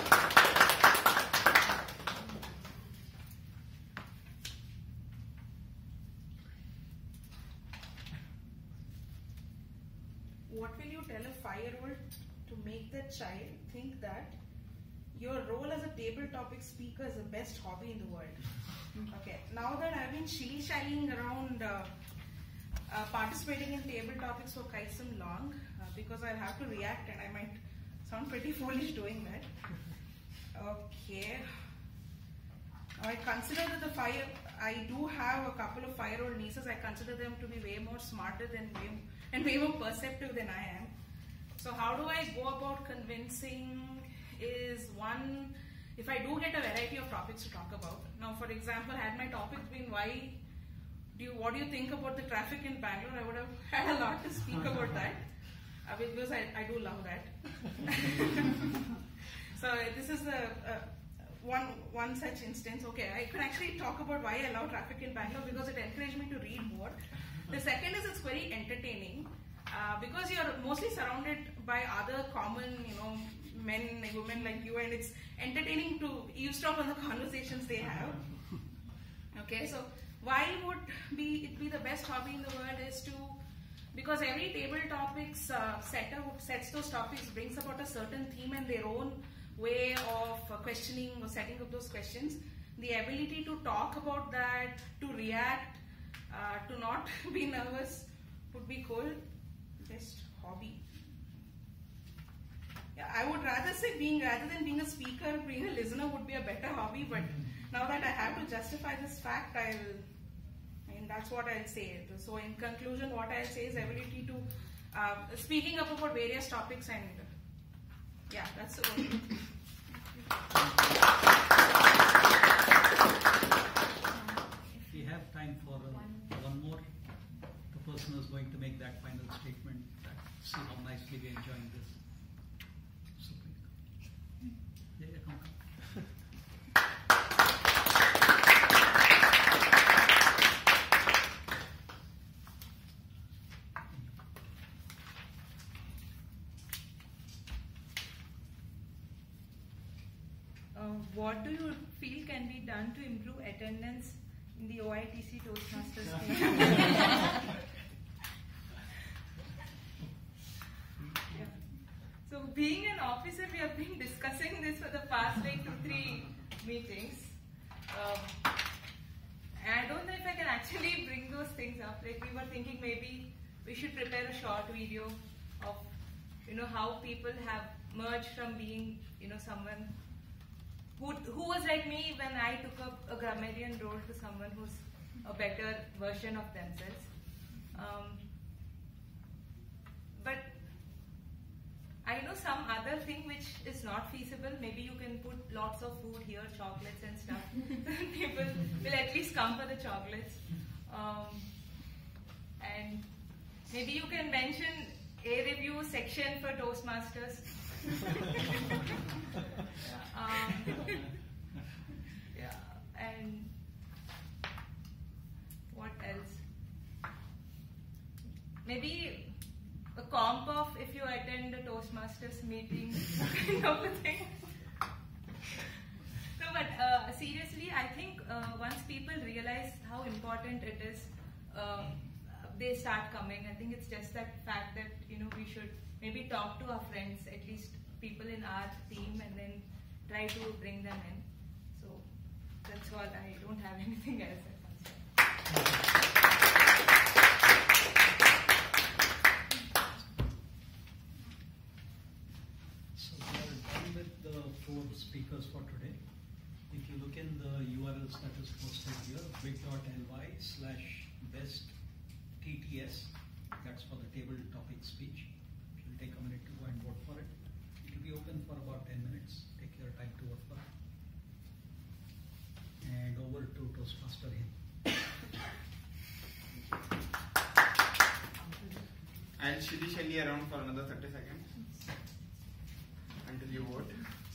What will you tell a five-year-old to make that child think that your role as a table topic speaker is the best hobby in the world? Okay, now that I've been shilly-shallying around uh, uh, participating in table topics for quite some long, uh, because I'll have to react and I might sound pretty foolish doing that. Okay. I consider that the five, I do have a couple of five-year-old nieces. I consider them to be way more smarter than way, and way more perceptive than I am. So how do I go about convincing is one, if I do get a variety of topics to talk about. Now, for example, had my topic been why do you, what do you think about the traffic in Bangalore, I would have had a lot to speak about that, uh, because I, I do love that. So this is the uh, one one such instance. Okay, I can actually talk about why I love traffic in Bangalore because it encouraged me to read more. The second is it's very entertaining uh, because you're mostly surrounded by other common, you know, men and women like you, and it's entertaining to eavesdrop on the conversations they have. Okay, so why would be it be the best hobby in the world is to, because every table topics uh, setter sets those topics, brings about a certain theme and their own way of uh, questioning or setting up those questions. The ability to talk about that, to react, uh, to not be nervous would be cool. Best hobby. Yeah, I would rather say being, rather than being a speaker, being a listener would be a better hobby, but now that I have to justify this fact, I'll, I mean, that's what I'll say. So in conclusion, what I'll say is ability to, uh, speaking up about various topics, and yeah, that's the only. We have time for uh, one more. The person who's going to make that final statement. See how nicely we're enjoying this. So please. Yeah, yeah, come, come. Uh, what do you feel can be done to improve attendance in the O I T C Toastmasters team? Yeah. So being an officer, we have been discussing this for the past like two, three meetings. Um, and I don't know if I can actually bring those things up. Like we were thinking maybe we should prepare a short video of, you know, how people have merged from being, you know, someone Who, who was like me when I took up a grammarian role to someone who's a better version of themselves. Um, but I know some other thing which is not feasible. Maybe you can put lots of food here, chocolates and stuff. People will at least come for the chocolates. Um, and maybe you can mention A review section for Toastmasters. um, yeah, and what else? Maybe a comp of if you attend a Toastmasters meeting, kind of a thing. No, but uh, seriously, I think uh, once people realize how important it is, uh, they start coming. I think it's just that fact that, you know, we should maybe talk to our friends, at least people in our team, and then try to bring them in. So that's all. I don't have anything else. So we are done with the four speakers for today. If you look in the U R Ls that is posted here, bit.ly slash best T T S, that's for the table topic speech. It will take a minute to go and vote for it. It will be open for about ten minutes. Take your time to vote for it. And over to Toastmaster Hill. I'll shilly shally around for another thirty seconds until you vote.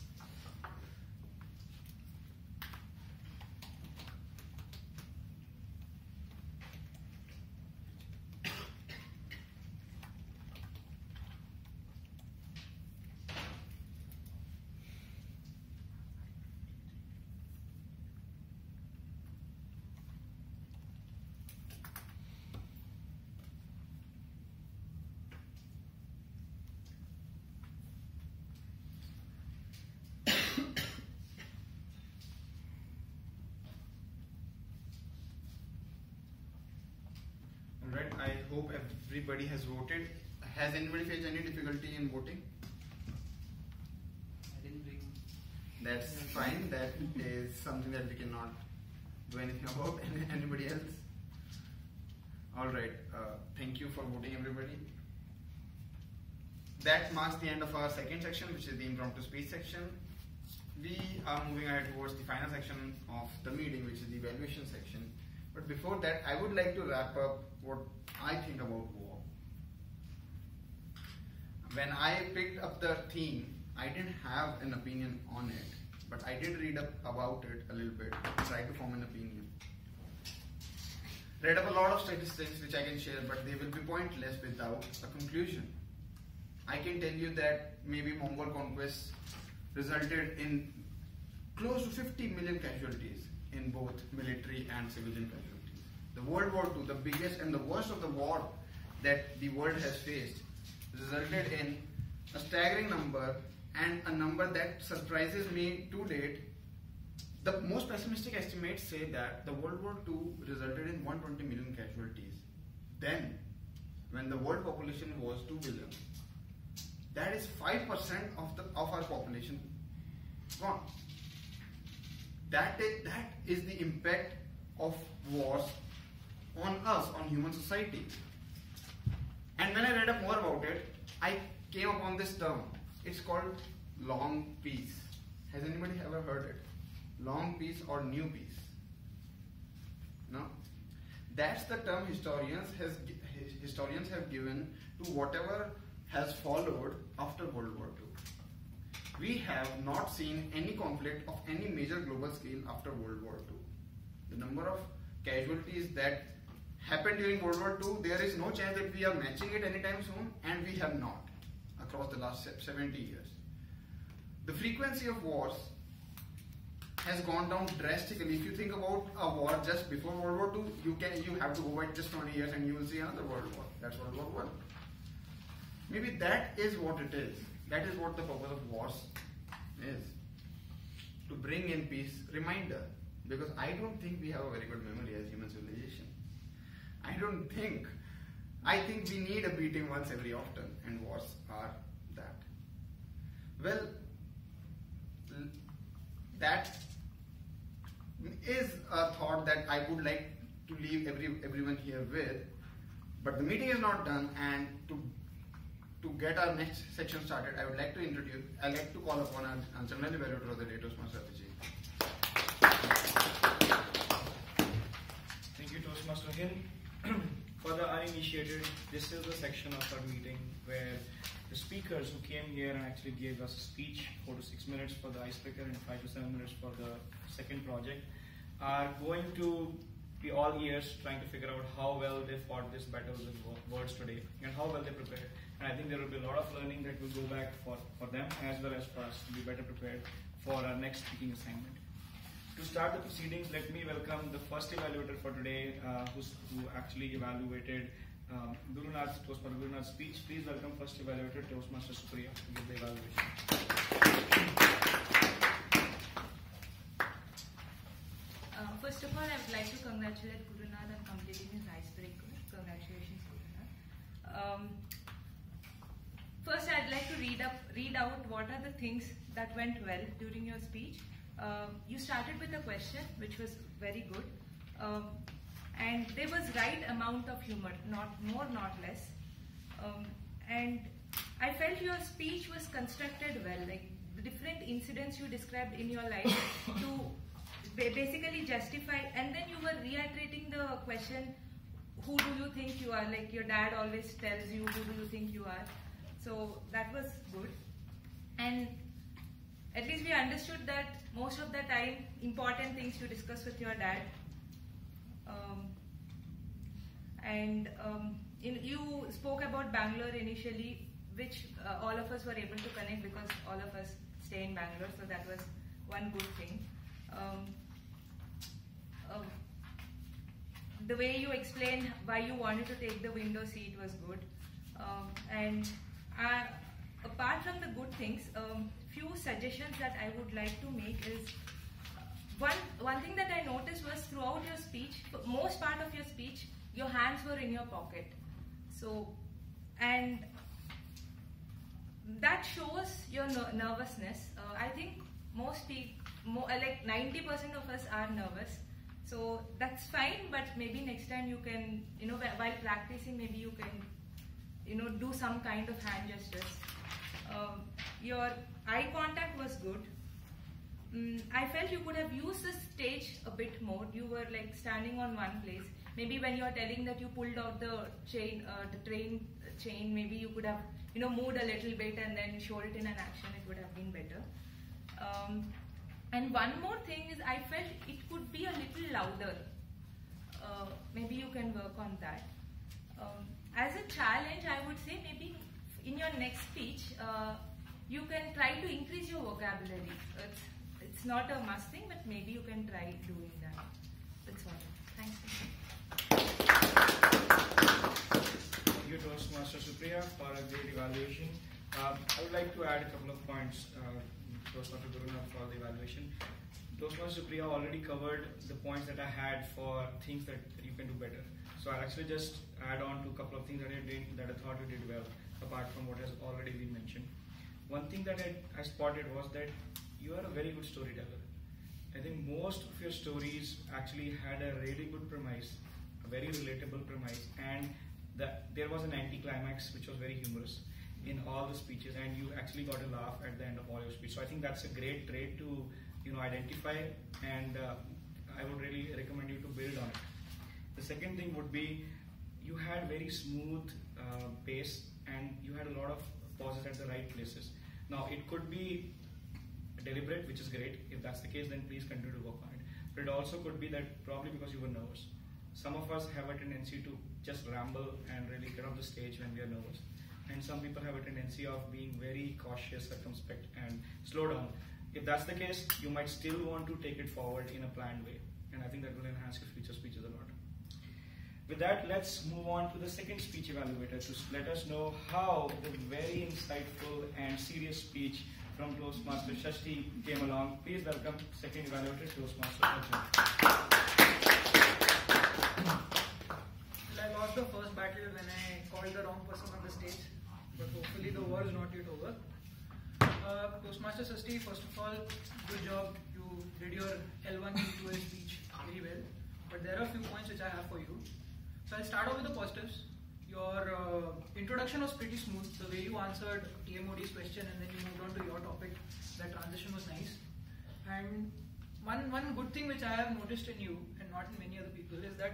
Alright, I hope everybody has voted. Has anybody faced any difficulty in voting? I didn't bring. That's fine. That is something that we cannot do anything about. Anybody else? Alright, uh, thank you for voting, everybody. That marks the end of our second section, which is the impromptu speech section. We are moving ahead towards the final section of the meeting, which is the evaluation section. But before that, I would like to wrap up what I think about war. When I picked up the theme, I didn't have an opinion on it, but I did read up about it a little bit, try to form an opinion. Read up a lot of statistics which I can share, but they will be pointless without a conclusion. I can tell you that maybe Mongol conquest resulted in close to fifty million casualties in both military and civilian casualties. The World War Two, the biggest and the worst of the war that the world has faced, resulted in a staggering number, and a number that surprises me to date. The most pessimistic estimates say that the World War Two resulted in one hundred twenty million casualties. Then, when the world population was two billion, that is five percent of the of our population gone. That is, that is the impact of wars on us, on human society. And when I read up more about it, I came upon this term. It's called long peace. Has anybody ever heard it? Long peace or new peace? No? That's the term historians has historians have given to whatever has followed after World War Two. We have not seen any conflict of any major global scale after World War Two. The number of casualties that happened during World War Two, there is no chance that we are matching it anytime soon, and we have not across the last seventy years. The frequency of wars has gone down drastically. If you think about a war just before World War Two, you can you have to go back just twenty years and you will see another World War. That's World War One. Maybe that is what it is. That is what the purpose of wars is. To bring in peace. Reminder. Because I don't think we have a very good memory as human civilization. I don't think. I think we need a beating once every often, and wars are that. Well, that is a thought that I would like to leave every everyone here with. But the meeting is not done, and to to get our next section started, I would like to introduce, I'd like to call upon our, our general evaluator of the day, Toastmaster Abhijit. Thank you, Toastmaster Hill. for the uninitiated, this is the section of our meeting where the speakers who came here and actually gave us a speech, four to six minutes for the icebreaker and five to seven minutes for the second project, are going to be all ears trying to figure out how well they fought this battles with words today and how well they prepared. And I think there will be a lot of learning that will go back for, for them as well as for us to be better prepared for our next speaking assignment. To start the proceedings, let me welcome the first evaluator for today, uh, who's, who actually evaluated um, Gurunath's, Toastmaster Gurunath's speech. Please welcome first evaluator, Toastmaster Supriya, to give the evaluation. Uh, first of all, I would like to congratulate Gurunath on completing his icebreaker. Congratulations, Gurunath. Um, first, I'd like to read up, read out what are the things that went well during your speech. Um, you started with a question which was very good, um, and there was right amount of humor, not more, not less. Um, and I felt your speech was constructed well, like the different incidents you described in your life to basically justify, and then you were reiterating the question, who do you think you are? Like your dad always tells you, who do you think you are? So that was good. And at least we understood that most of the time, important things you discuss with your dad. Um, and um, in, you spoke about Bangalore initially, which uh, all of us were able to connect because all of us stay in Bangalore, so that was one good thing. Um, uh, the way you explained why you wanted to take the window seat was good. Um, and uh, apart from the good things, um, few suggestions that I would like to make is, uh, one, one thing that I noticed was throughout your speech, most part of your speech, your hands were in your pocket. So, and that shows your ner nervousness. Uh, I think most people, more, like ninety percent of us are nervous. So that's fine, but maybe next time you can, you know, while practicing, maybe you can, you know, do some kind of hand gestures. Um, your eye contact was good. Mm, I felt you could have used the stage a bit more. You were like standing on one place. Maybe when you're telling that you pulled out the chain, uh, the train chain, maybe you could have, you know, moved a little bit and then showed it in an action. It would have been better. Um, and one more thing is, I felt it could be a little louder. Uh, maybe you can work on that. Um, as a challenge, I would say maybe in your next speech, uh, you can try to increase your vocabulary. It's, it's not a must thing, but maybe you can try doing that. That's all. Thanks. Thank you, Toastmaster Supriya, for a great evaluation. Um, I would like to add a couple of points, uh, Toastmaster Gurunath, for the evaluation. Toastmaster Supriya already covered the points that I had for things that you can do better. So I'll actually just add on to a couple of things that I did, that I thought you did well, apart from what has already been mentioned. One thing that I, I spotted was that you are a very good storyteller. I think most of your stories actually had a really good premise, a very relatable premise, and that there was an anti-climax which was very humorous in all the speeches, and you actually got a laugh at the end of all your speech. So I think that's a great trait to, you know, identify, and uh, I would really recommend you to build on it. The second thing would be, you had very smooth uh, pace, and you had a lot of pauses at the right places. Now, it could be deliberate, which is great. If that's the case, then please continue to work on it. But it also could be that probably because you were nervous. Some of us have a tendency to just ramble and really get off the stage when we are nervous. And some people have a tendency of being very cautious, circumspect, and slow down. If that's the case, you might still want to take it forward in a planned way. And I think that will enhance your future speeches a lot. With that, let's move on to the second speech evaluator to let us know how the very insightful and serious speech from Toastmaster Shashti came along. Please welcome second evaluator, Toastmaster Arjun. Well, I lost the first battle when I called the wrong person on the stage, but hopefully the war is not yet over. Uh, Toastmaster Shashti, first of all, good job. You did your L one Q two speech very well, but there are a few points which I have for you. So I'll start off with the positives. Your uh, introduction was pretty smooth. The way you answered T M O D's question and then you moved on to your topic, that transition was nice. And one, one good thing which I have noticed in you and not in many other people is that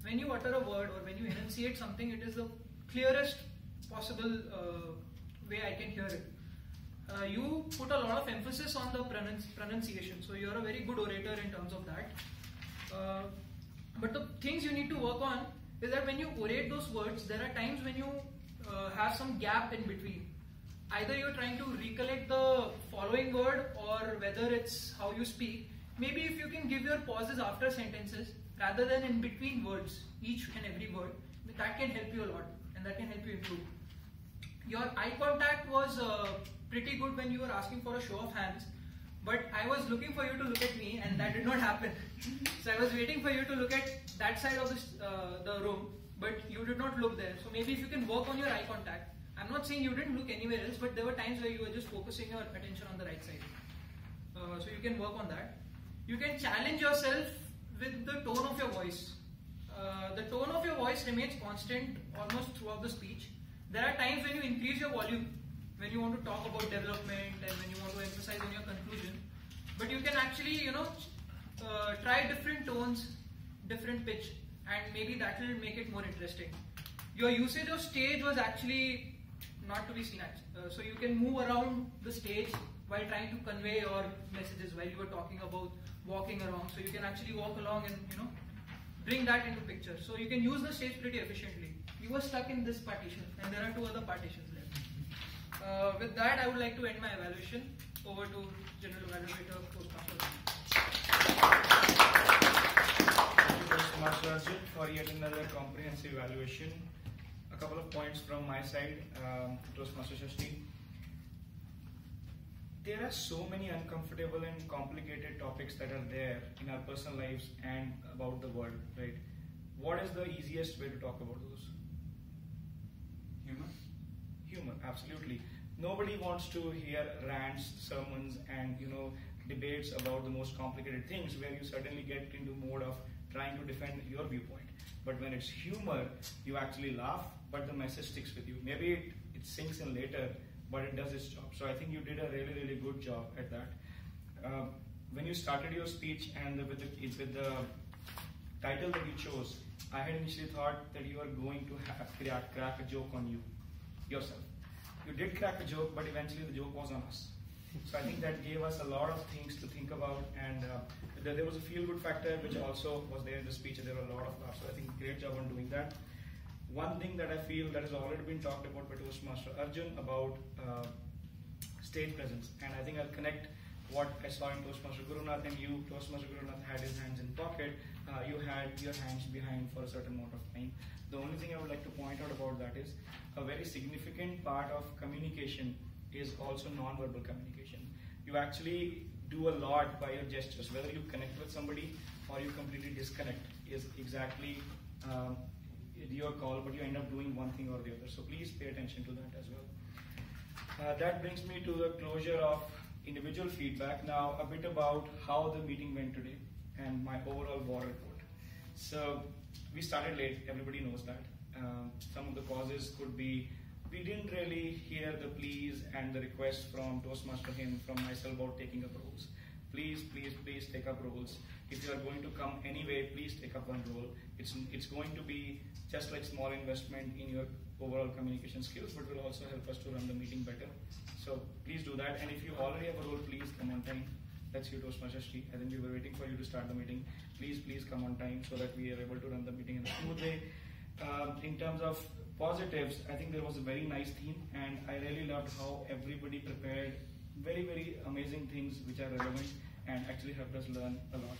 when you utter a word or when you enunciate something, it is the clearest possible uh, way I can hear it. Uh, you put a lot of emphasis on the pronunci pronunciation, so you're a very good orator in terms of that. Uh, but the things you need to work on is that when you orate those words, there are times when you uh, have some gap in between. Either you're trying to recollect the following word, or whether it's how you speak. Maybe if you can give your pauses after sentences rather than in between words, each and every word, that can help you a lot and that can help you improve. Your eye contact was uh, pretty good when you were asking for a show of hands, but I was looking for you to look at me and that did not happen. So I was waiting for you to look at that side of this, uh, the room, but you did not look there. So maybe if you can work on your eye contact. I'm not saying you didn't look anywhere else, but there were times where you were just focusing your attention on the right side. Uh, so you can work on that. You can challenge yourself with the tone of your voice. Uh, the tone of your voice remains constant almost throughout the speech. There are times when you increase your volume, when you want to talk about development and when you want to emphasize on your conclusion. But you can actually, you know, uh, try different tones, different pitch, and maybe that will make it more interesting. Your usage of stage was actually not to be seen. Uh, so you can move around the stage while trying to convey your messages while you were talking about walking around. So you can actually walk along and, you know, bring that into picture. So you can use the stage pretty efficiently. You were stuck in this partition and there are two other partitions left. Uh, with that, I would like to end my evaluation. Over to General Evaluator, Toastmaster. Thank you, Toastmaster Arjun, for yet another comprehensive evaluation. A couple of points from my side, um, Toastmaster Shashti. There are so many uncomfortable and complicated topics that are there in our personal lives and about the world, right? What is the easiest way to talk about those? Humor? Humor, absolutely. Nobody wants to hear rants, sermons, and you know debates about the most complicated things where you suddenly get into mode of trying to defend your viewpoint. But when it's humor, you actually laugh, but the message sticks with you. Maybe it, it sinks in later, but it does its job. So I think you did a really, really good job at that. Uh, when you started your speech and the, with, the, with the title that you chose, I had initially thought that you were going to have, crack, crack a joke on you, yourself. You did crack a joke, but eventually the joke was on us. So I think that gave us a lot of things to think about, and uh, there, there was a feel-good factor which also was there in the speech, and there were a lot of laughs. So I think great job on doing that. One thing that I feel that has already been talked about by Toastmaster Arjun about uh, stage presence, and I think I'll connect what I saw in Toastmaster Gurunath and you. Toastmaster Gurunath had his hands in pocket, uh, you had your hands behind for a certain amount of time. The only thing I would like to point out about that is a very significant part of communication is also non-verbal communication. You actually do a lot by your gestures, whether you connect with somebody or you completely disconnect is exactly um, your call, but you end up doing one thing or the other. So please pay attention to that as well. Uh, that brings me to the closure of individual feedback. Now a bit about how the meeting went today and my overall war report. So we started late, everybody knows that. Um, some of the causes could be we didn't really hear the pleas and the requests from Toastmaster him, from myself about taking up roles. Please, please, please take up roles. If you are going to come anyway, please take up one role. It's, it's going to be just like small investment in your overall communication skills, but will also help us to run the meeting better. So please do that. And if you already have a role, please come on time. That's you, Toastmaster Shri. I think we were waiting for you to start the meeting. Please, please come on time so that we are able to run the meeting in a smooth way. Um, in terms of positives, I think there was a very nice theme, and I really loved how everybody prepared very, very amazing things which are relevant and actually helped us learn a lot.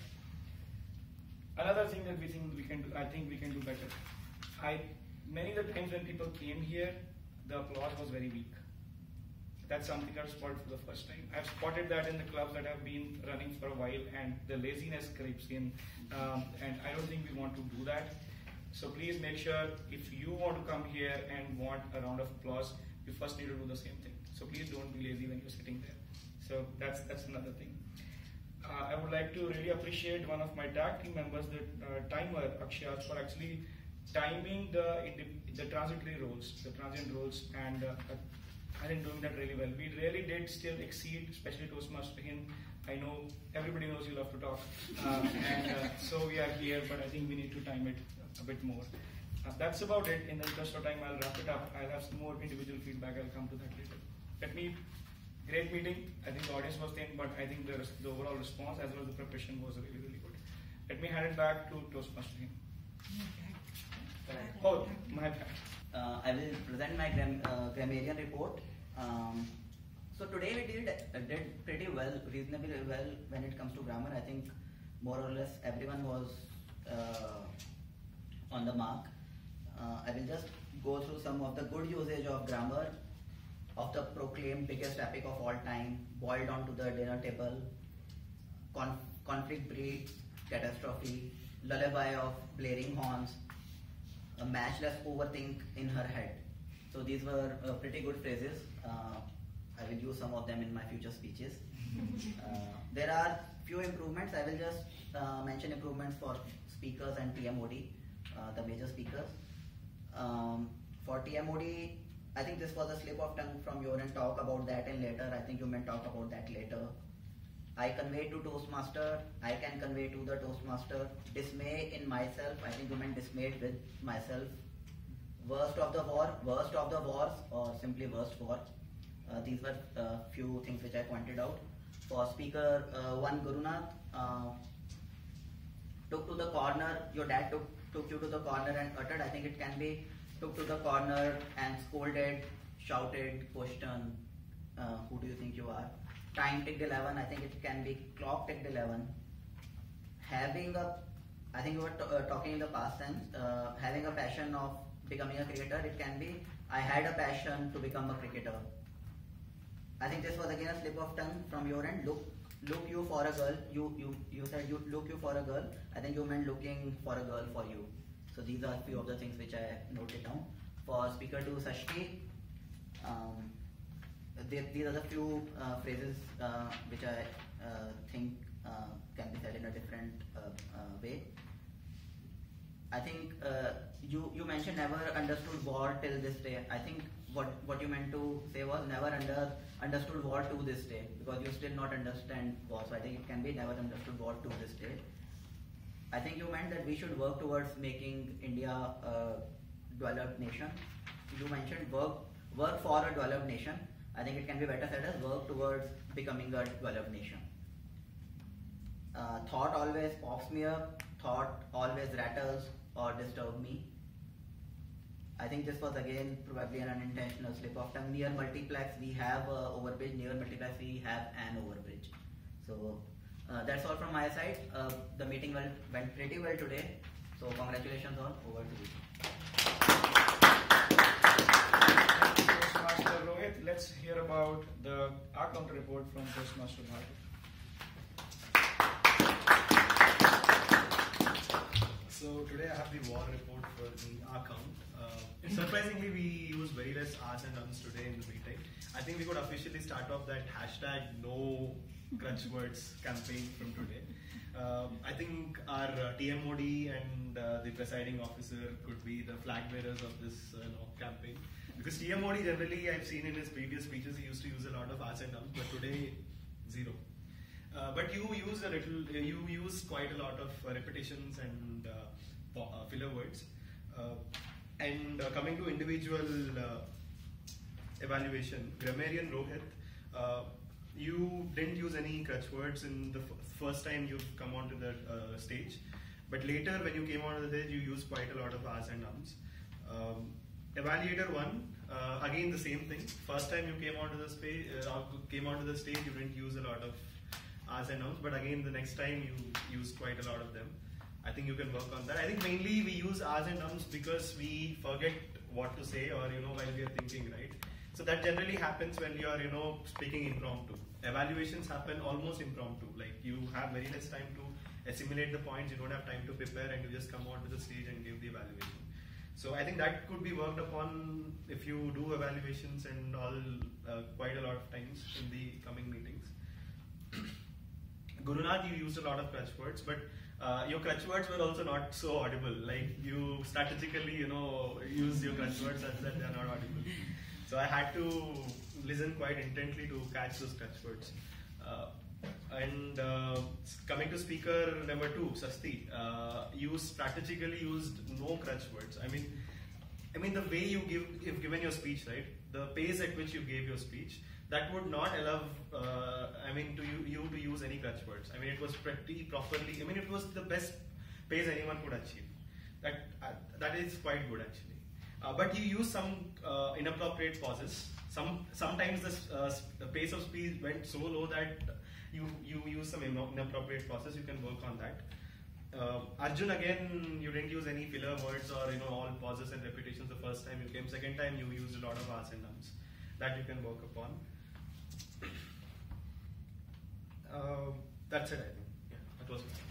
Another thing that we think we can do, I think we can do better. I many of the times when people came here, the applause was very weak. That's something I've spotted for the first time. I've spotted that in the clubs that have been running for a while, and the laziness creeps in, um, and I don't think we want to do that. So please make sure if you want to come here and want a round of applause, you first need to do the same thing. So please don't be lazy when you're sitting there. So that's that's another thing. Uh, I would like to really appreciate one of my tag team members, the uh, timer, Akshay, for actually timing the the transitory roles, the transient roles, and uh, I think doing that really well. We really did still exceed, especially Toastmaster him. I know everybody knows you love to talk, uh, and uh, so we are here, but I think we need to time it a bit more. Uh, that's about it. In the interest of time, I'll wrap it up. I'll have some more individual feedback. I'll come to that later. Let me, great meeting. I think the audience was thin, but I think the, the overall response as well as the preparation was really, really good. Let me hand it back to Toastmaster team. Oh, my bad. Uh, I will present my gram uh, grammarian report. Um, so today we did uh, did pretty well, reasonably well when it comes to grammar. I think more or less everyone was uh, on the mark. Uh, I will just go through some of the good usage of grammar, of the proclaimed biggest epic of all time, boiled onto the dinner table, conf conflict breeds catastrophe, lullaby of blaring horns, a matchless overthink in her head. So these were uh, pretty good phrases. Uh, I will use some of them in my future speeches. Uh, there are few improvements. I will just uh, mention improvements for speakers and T M O D, uh, the major speakers. Um, for T M O D, I think this was a slip of tongue from your end. Talk about that and later. I think you may talk about that later. I convey to Toastmaster, I can convey to the Toastmaster, dismay in myself, I think you meant dismayed with myself. Worst of the war, worst of the wars, or simply worst war. Uh, these were a uh, few things which I pointed out. For speaker uh, one, Gurunath, uh, took to the corner, your dad took, took you to the corner and uttered, I think it can be, took to the corner and scolded, shouted, questioned, uh, who do you think you are? Time ticked eleven, I think it can be clock ticked eleven. Having a, I think we were uh, talking in the past tense, uh, having a passion of becoming a cricketer, it can be, I had a passion to become a cricketer. I think this was again a slip of tongue from your end. Look, look you for a girl, you, you, you said you look you for a girl, I think you meant looking for a girl for you. So these are a few of the things which I noted down. For speaker two, Sashti, um, these are the few uh, phrases uh, which I uh, think uh, can be said in a different uh, uh, way. I think uh, you you mentioned never understood war till this day. I think what what you meant to say was never under understood war to this day, because you still not understand war. So I think it can be never understood war to this day. I think you meant that we should work towards making India a developed nation. You mentioned work work for a developed nation. I think it can be better said as work towards becoming a developed nation. Uh, thought always pops me up, thought always rattles or disturbs me. I think this was again probably an unintentional slip of tongue. Near multiplex we have a overbridge, near multiplex we have an overbridge. So uh, that's all from my side. Uh, the meeting went, went pretty well today. So congratulations all, over to you. Toastmaster Rohit, let's hear about the R counter report from Toastmaster Bhargav. So today I have the war report for the R count. Uh, surprisingly, we use very less R's and Ums today in the meeting. I think we could officially start off that hashtag no crutch words campaign from today. Um, I think our uh, T M O D and uh, the presiding officer could be the flag bearers of this uh, you know, campaign. Because T M O D generally, I've seen in his previous speeches, he used to use a lot of R's and Ums, but today, zero. Uh, but you use a little, uh, you use quite a lot of uh, repetitions and uh, uh, filler words. Uh, and uh, coming to individual uh, evaluation, grammarian Rohit, uh, you didn't use any crutch words in the f first time you've come onto the uh, stage, but later when you came onto the stage, you used quite a lot of R's and Ums. Um, evaluator one, uh, again the same thing. First time you came onto the space, uh, came onto the stage, you didn't use a lot of R's and Ums, but again the next time you used quite a lot of them. I think you can work on that. I think mainly we use R's and Ums because we forget what to say, or you know, while we are thinking, right? So that generally happens when you are, you know, speaking impromptu. Evaluations happen almost impromptu. Like you have very less time to assimilate the points, you don't have time to prepare, and you just come onto the stage and give the evaluation. So I think that could be worked upon if you do evaluations and all uh, quite a lot of times in the coming meetings. Gurunath, you used a lot of crutch words, but uh, your crutch words were also not so audible. Like you strategically, you know, use your crutch words such that they are not audible. So I had to listen quite intently to catch those crutch words. Uh, and uh, coming to speaker number two, Sasti, uh, you strategically used no crutch words. I mean, I mean the way you give, if given your speech, right? The pace at which you gave your speech, that would not allow, uh, I mean, to you, you to use any crutch words. I mean, it was pretty properly. I mean, it was the best pace anyone could achieve. That uh, that is quite good actually. Uh, but you use some uh, inappropriate pauses. Some sometimes the, uh, the pace of speech went so low that you you use some inappropriate pauses. You can work on that. Uh, Arjun, again, you didn't use any filler words or you know all pauses and repetitions the first time you came. Second time you used a lot of ahs and ums. That you can work upon. Uh, that's it, I think. Yeah, that was it.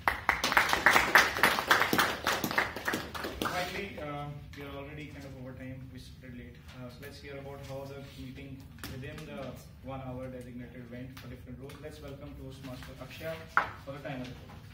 Finally, uh, we are already kind of over time. We started late. Uh, so let's hear about how the meeting within the one hour designated went for different roles. Let's welcome Toastmaster Akshay for the time of the report.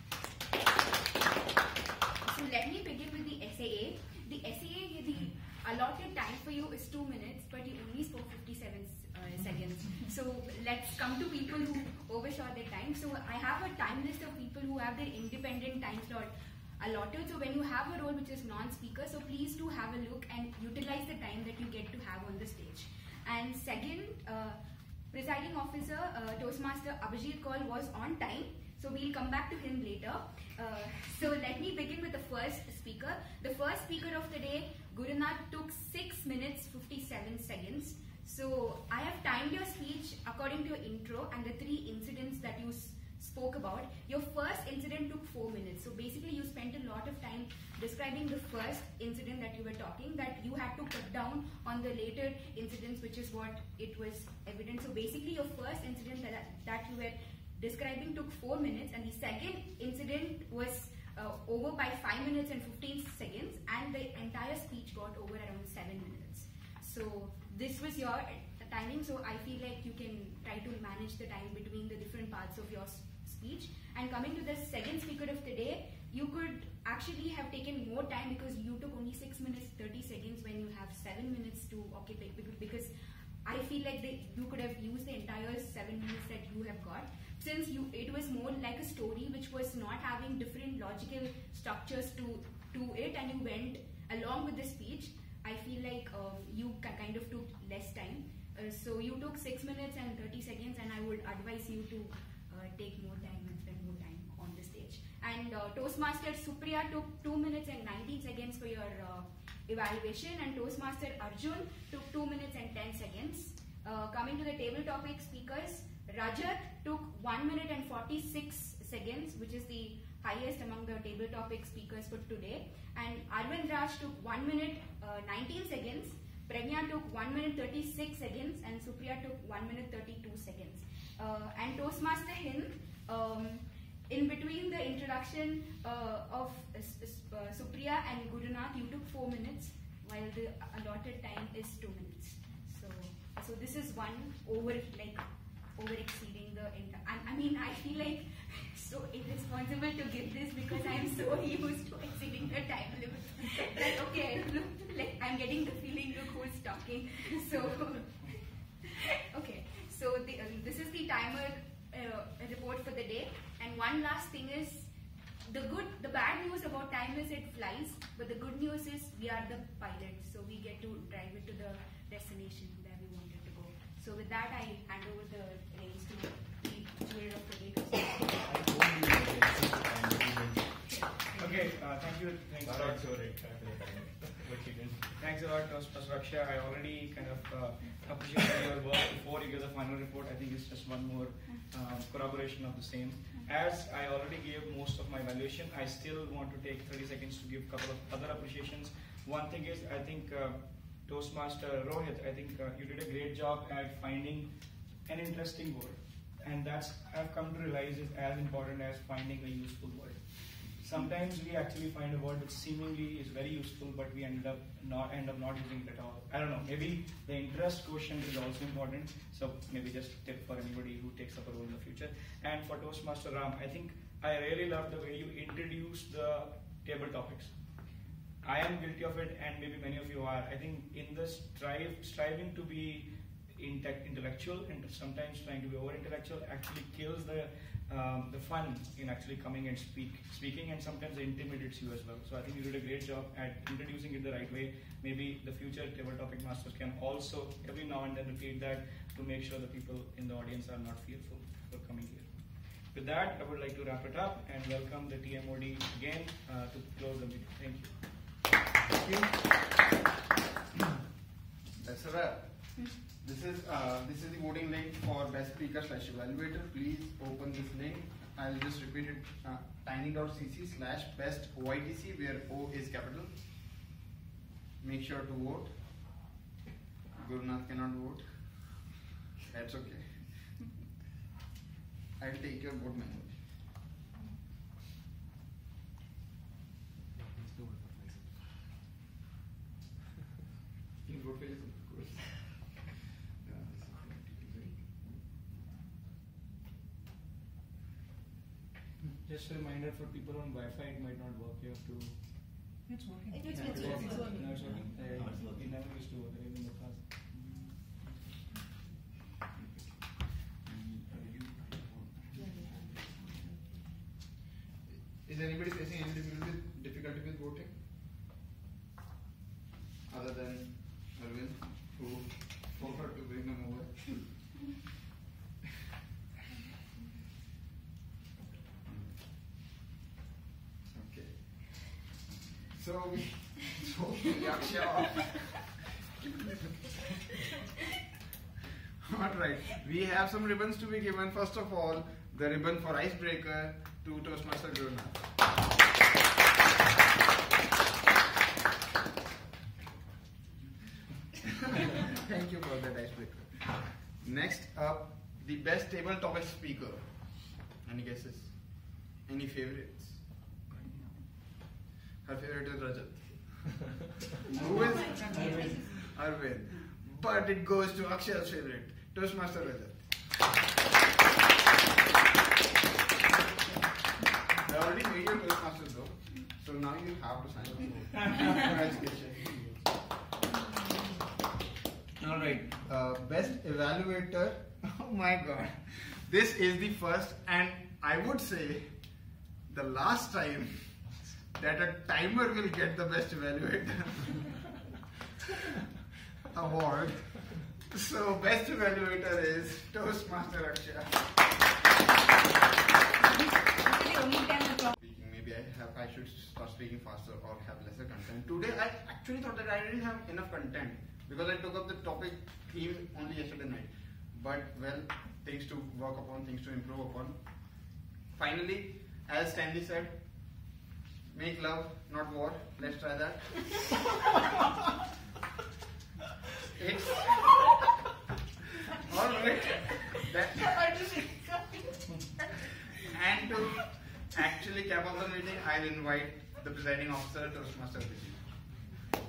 So let me begin with the S A A. The S A A, the allotted time for you is two minutes, but you only spoke fifty-seven uh, seconds. So let's come to people who overshot their time. So I have a time list of people who have their independent time slot allotted. So when you have a role which is non-speaker, so please do have a look and utilize the time that you get to have on the stage. And second, uh, presiding officer, uh, Toastmaster Abhijit Kaul was on time. So we'll come back to him later. Uh, so let me begin with the first speaker. The first speaker of the day, Gurunath, took six minutes fifty-seven seconds. So I have timed your speech according to your intro and the three incidents that you spoke about. Your first incident took four minutes. So basically you spent a lot of time describing the first incident that you were talking, that you had to cut down on the later incidents, which is what it was evident. So basically your first incident that, that you were describing took four minutes, and the second incident was uh, over by five minutes and fifteen seconds, and the entire speech got over around seven minutes. So this was your timing, so I feel like you can try to manage the time between the different parts of your speech. And coming to the second speaker of the day, you could actually have taken more time because you took only six minutes thirty seconds when you have seven minutes to occupy, because I feel like they, you could have used the entire seven minutes that you have got. Since you, it was more like a story which was not having different logical structures to, to it, and you went along with the speech, I feel like um, you kind of took less time. Uh, so you took six minutes and thirty seconds, and I would advise you to uh, take more time and spend more time on the stage. And uh, Toastmaster Supriya took two minutes and nineteen seconds for your uh, evaluation, and Toastmaster Arjun took two minutes and ten seconds. Uh, coming to the table topic speakers, Rajat took one minute and forty-six seconds, which is the highest among the table topic speakers for today. And Arvind Raj took one minute uh, nineteen seconds. Pragya took one minute thirty-six seconds, and Supriya took one minute thirty-two seconds. Uh, and Toastmaster Hind, um, in between the introduction uh, of uh, uh, Supriya and Gurunath, you took four minutes, while the allotted time is two minutes. So, so this is one over like over exceeding the. I, I mean, I feel like so irresponsible to give this because I am so used to exceeding the time limit. That okay, look, like I'm getting the feeling look who's talking. So okay, so the, uh, this is the timer uh, report for the day. And one last thing is, the good, the bad news about time is it flies, but the good news is we are the pilots, so we get to drive it to the destination that we wanted to go. So with that, I hand over the reins to the jewel of the day. Okay, uh, thank you. Thanks a lot. Thanks a lot, Toastmaster Akshay. I already kind of uh, appreciated your work before you give the final report. I think it's just one more uh, corroboration of the same. As I already gave most of my evaluation, I still want to take thirty seconds to give a couple of other appreciations. One thing is, I think uh, Toastmaster Rohit, I think uh, you did a great job at finding an interesting word. And that's, I've come to realize, is as important as finding a useful word. Sometimes we actually find a word which seemingly is very useful, but we ended up not end up not using it at all. I don't know. Maybe the interest quotient is also important. So maybe just a tip for anybody who takes up a role in the future. And for Toastmaster Ram, I think I really love the way you introduced the table topics. I am guilty of it, and maybe many of you are. I think in the strive, striving to be inte- intellectual and sometimes trying to be over intellectual actually kills the um, the fun in actually coming and speak speaking, and sometimes it intimidates you as well. So I think you did a great job at introducing it the right way. Maybe the future table topic masters can also every now and then repeat that to make sure the people in the audience are not fearful for coming here. With that, I would like to wrap it up and welcome the T M O D again uh, to close the meeting. Thank you. Thank you. That's a wrap. This is uh, this is the voting link for best speaker slash evaluator. Please open this link. I'll just repeat it: uh, tiny.cc slash best O I T C, where O is capital. Make sure to vote. Gurunath cannot vote. That's okay. I'll take your vote manually. You can vote for yourself, of course. Just a reminder for people on Wi-Fi, it might not work. You have to. It's working. It- It's Yeah, working. it's It's working. working. No, it's working. Yeah. Uh, No, it's working. It never used to work even in the past. Is anybody facing any difficulty, difficulty with voting? Other than Arvind, who forgot to bring them over? Okay. So we so Yaksha. Alright, we have some ribbons to be given. First of all, the ribbon for icebreaker to Toastmaster Gurunath. Thank you for that icebreaker. Next up, the best table topic speaker. Any guesses? Any favorites? Her favorite is Rajat. Who is? Arvind. Arvind. But it goes to Akshal's favorite, Toastmaster Rajat. I already made your Toastmasters though, so now you have to sign up. Congratulations. Alright, uh, best evaluator. Oh my god. This is the first and I would say the last time that a timer will get the best evaluator award. So best evaluator is Toastmaster Akshay. Speaking, maybe I have I should start speaking faster or have lesser content. Today I actually thought that I didn't have enough content because I took up the topic theme only yesterday night. But well, things to work upon, things to improve upon. Finally, as Stanley said, make love, not war. Let's try that. It's alright. And to actually cap off the meeting, I'll invite the presiding officer, Toastmaster Vijay.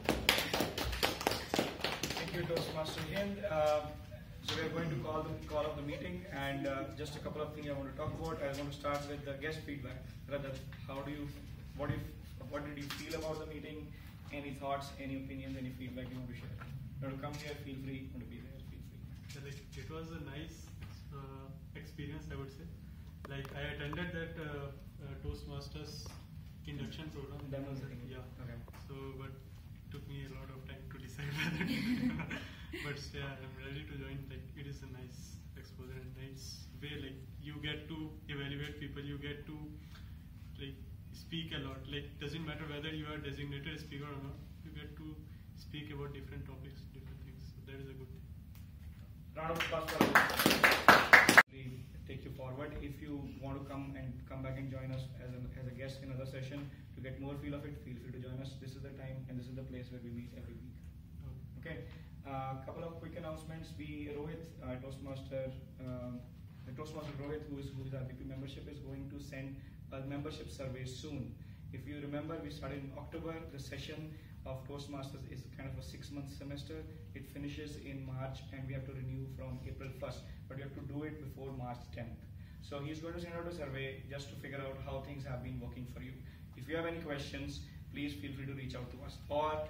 Thank you, Toastmaster Hind. Uh, so we are going to call the call of the meeting, and uh, just a couple of things I want to talk about. I want to start with the guest feedback. Rajat, how do you, what do you, what did you feel about the meeting? Any thoughts, any opinions, any feedback you want to share? You want to come here? Feel free. You want to be there? Feel free. Yeah, like it was a nice uh, experience, I would say. Like I attended that uh, uh, Toastmasters induction program. That was the thing. Yeah. Okay. So, but took me a lot of time to decide whether. to But yeah, I'm ready to join. Like it is a nice exposure and nice way. Like you get to evaluate people. You get to like speak a lot. Like doesn't matter whether you are designated speaker or not. You get to speak about different topics, different things. So that is a good thing. Round of applause for we take you forward. If you want to come and come back and join us as a, as a guest in another session to get more feel of it, feel free to join us. This is the time and this is the place where we meet every week. Okay. A uh, couple of quick announcements. We Rohit, uh, Toastmaster, um, the Toastmaster Rohit, who is who is our V P membership, is going to send a membership survey soon. If you remember, we started in October. The session of Toastmasters is kind of a six-month semester. It finishes in March, and we have to renew from April first. But you have to do it before March tenth. So he's going to send out a survey just to figure out how things have been working for you. If you have any questions, please feel free to reach out to us. Or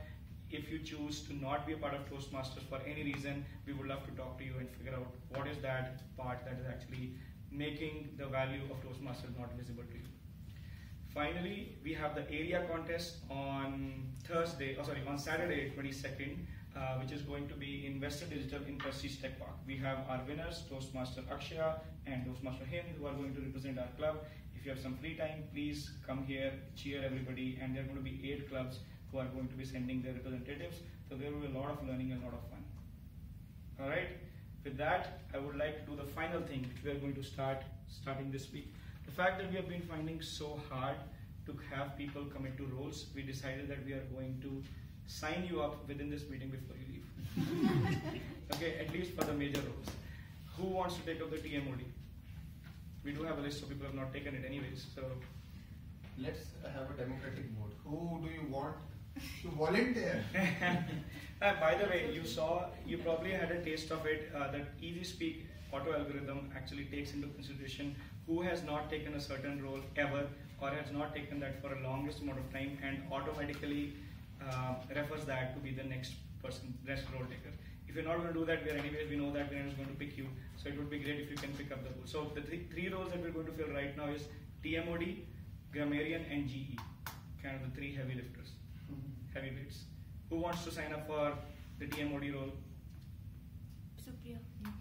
if you choose to not be a part of Toastmasters for any reason, we would love to talk to you and figure out what is that part that is actually making the value of Toastmasters not visible to you. Finally, we have the area contest on Thursday, oh sorry, on Saturday, twenty-second, uh, which is going to be in Western Digital in Prestige Tech Park. We have our winners, Toastmaster Akshaya and Toastmaster Hind, who are going to represent our club. If you have some free time, please come here, cheer everybody, and there are going to be eight clubs who are going to be sending their representatives. So there will be a lot of learning and a lot of fun. All right. With that, I would like to do the final thing, which we are going to start starting this week. The fact that we have been finding so hard to have people come into roles, we decided that we are going to sign you up within this meeting before you leave. Okay, at least for the major roles. Who wants to take up the T M O D? We do have a list, so people have not taken it anyways. So let's have a democratic vote. Who do you want to volunteer? uh, by the way, you saw, you probably had a taste of it, uh, that Easy Speak auto algorithm actually takes into consideration who has not taken a certain role ever or has not taken that for a longest amount of time and automatically uh, refers that to be the next person, next role taker. If you're not going to do that, we are anyways, we know that we are just going to pick you. So it would be great if you can pick up the role. So the th three roles that we're going to fill right now is T M O D, Grammarian and G E. Kind of the three heavy lifters, heavy weights. Who wants to sign up for the T M O D role? Supriya.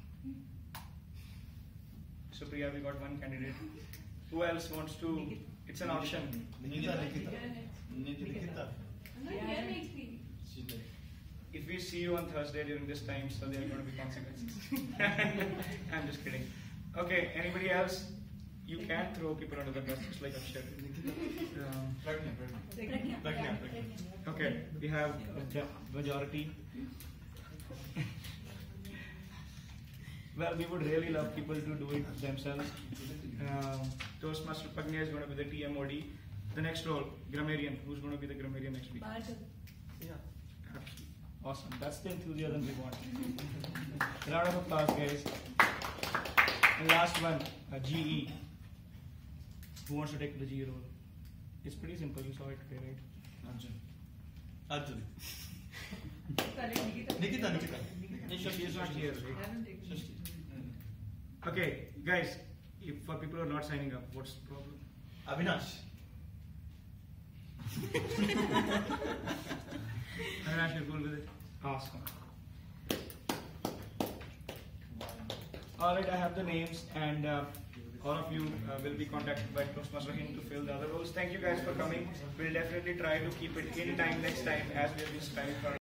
Supriya, we got one candidate. Who else wants to? It's an option. Nikita, Nikita. Nikita. If we see you on Thursday during this time, so there are going to be consequences. I'm just kidding. Okay, anybody else? You can throw people under the bus, just like Akshay. Um, Pragya, Pragya. Okay, we have a majority. Well, we would really love people to do it themselves. Um, Toastmaster Pragya is going to be the T M O D. The next role, Grammarian. Who's going to be the Grammarian next week? Yeah. Absolutely. Awesome. That's the enthusiasm we want. A round of applause, guys. And last one, uh, G E. Who wants to take the G E role? It's pretty simple. You saw it today, right? Arjun. Arjun. Nikita, Nikita. She is not here, right? Okay, guys. If for people who are not signing up, what's the problem? Avinash. Avinash, you're cool with it? Awesome. Alright, I have the names and uh, all of you uh, will be contacted by Toastmaster Hind to fill the other roles. Thank you guys for coming. We'll definitely try to keep it in time next time as we have been striving for.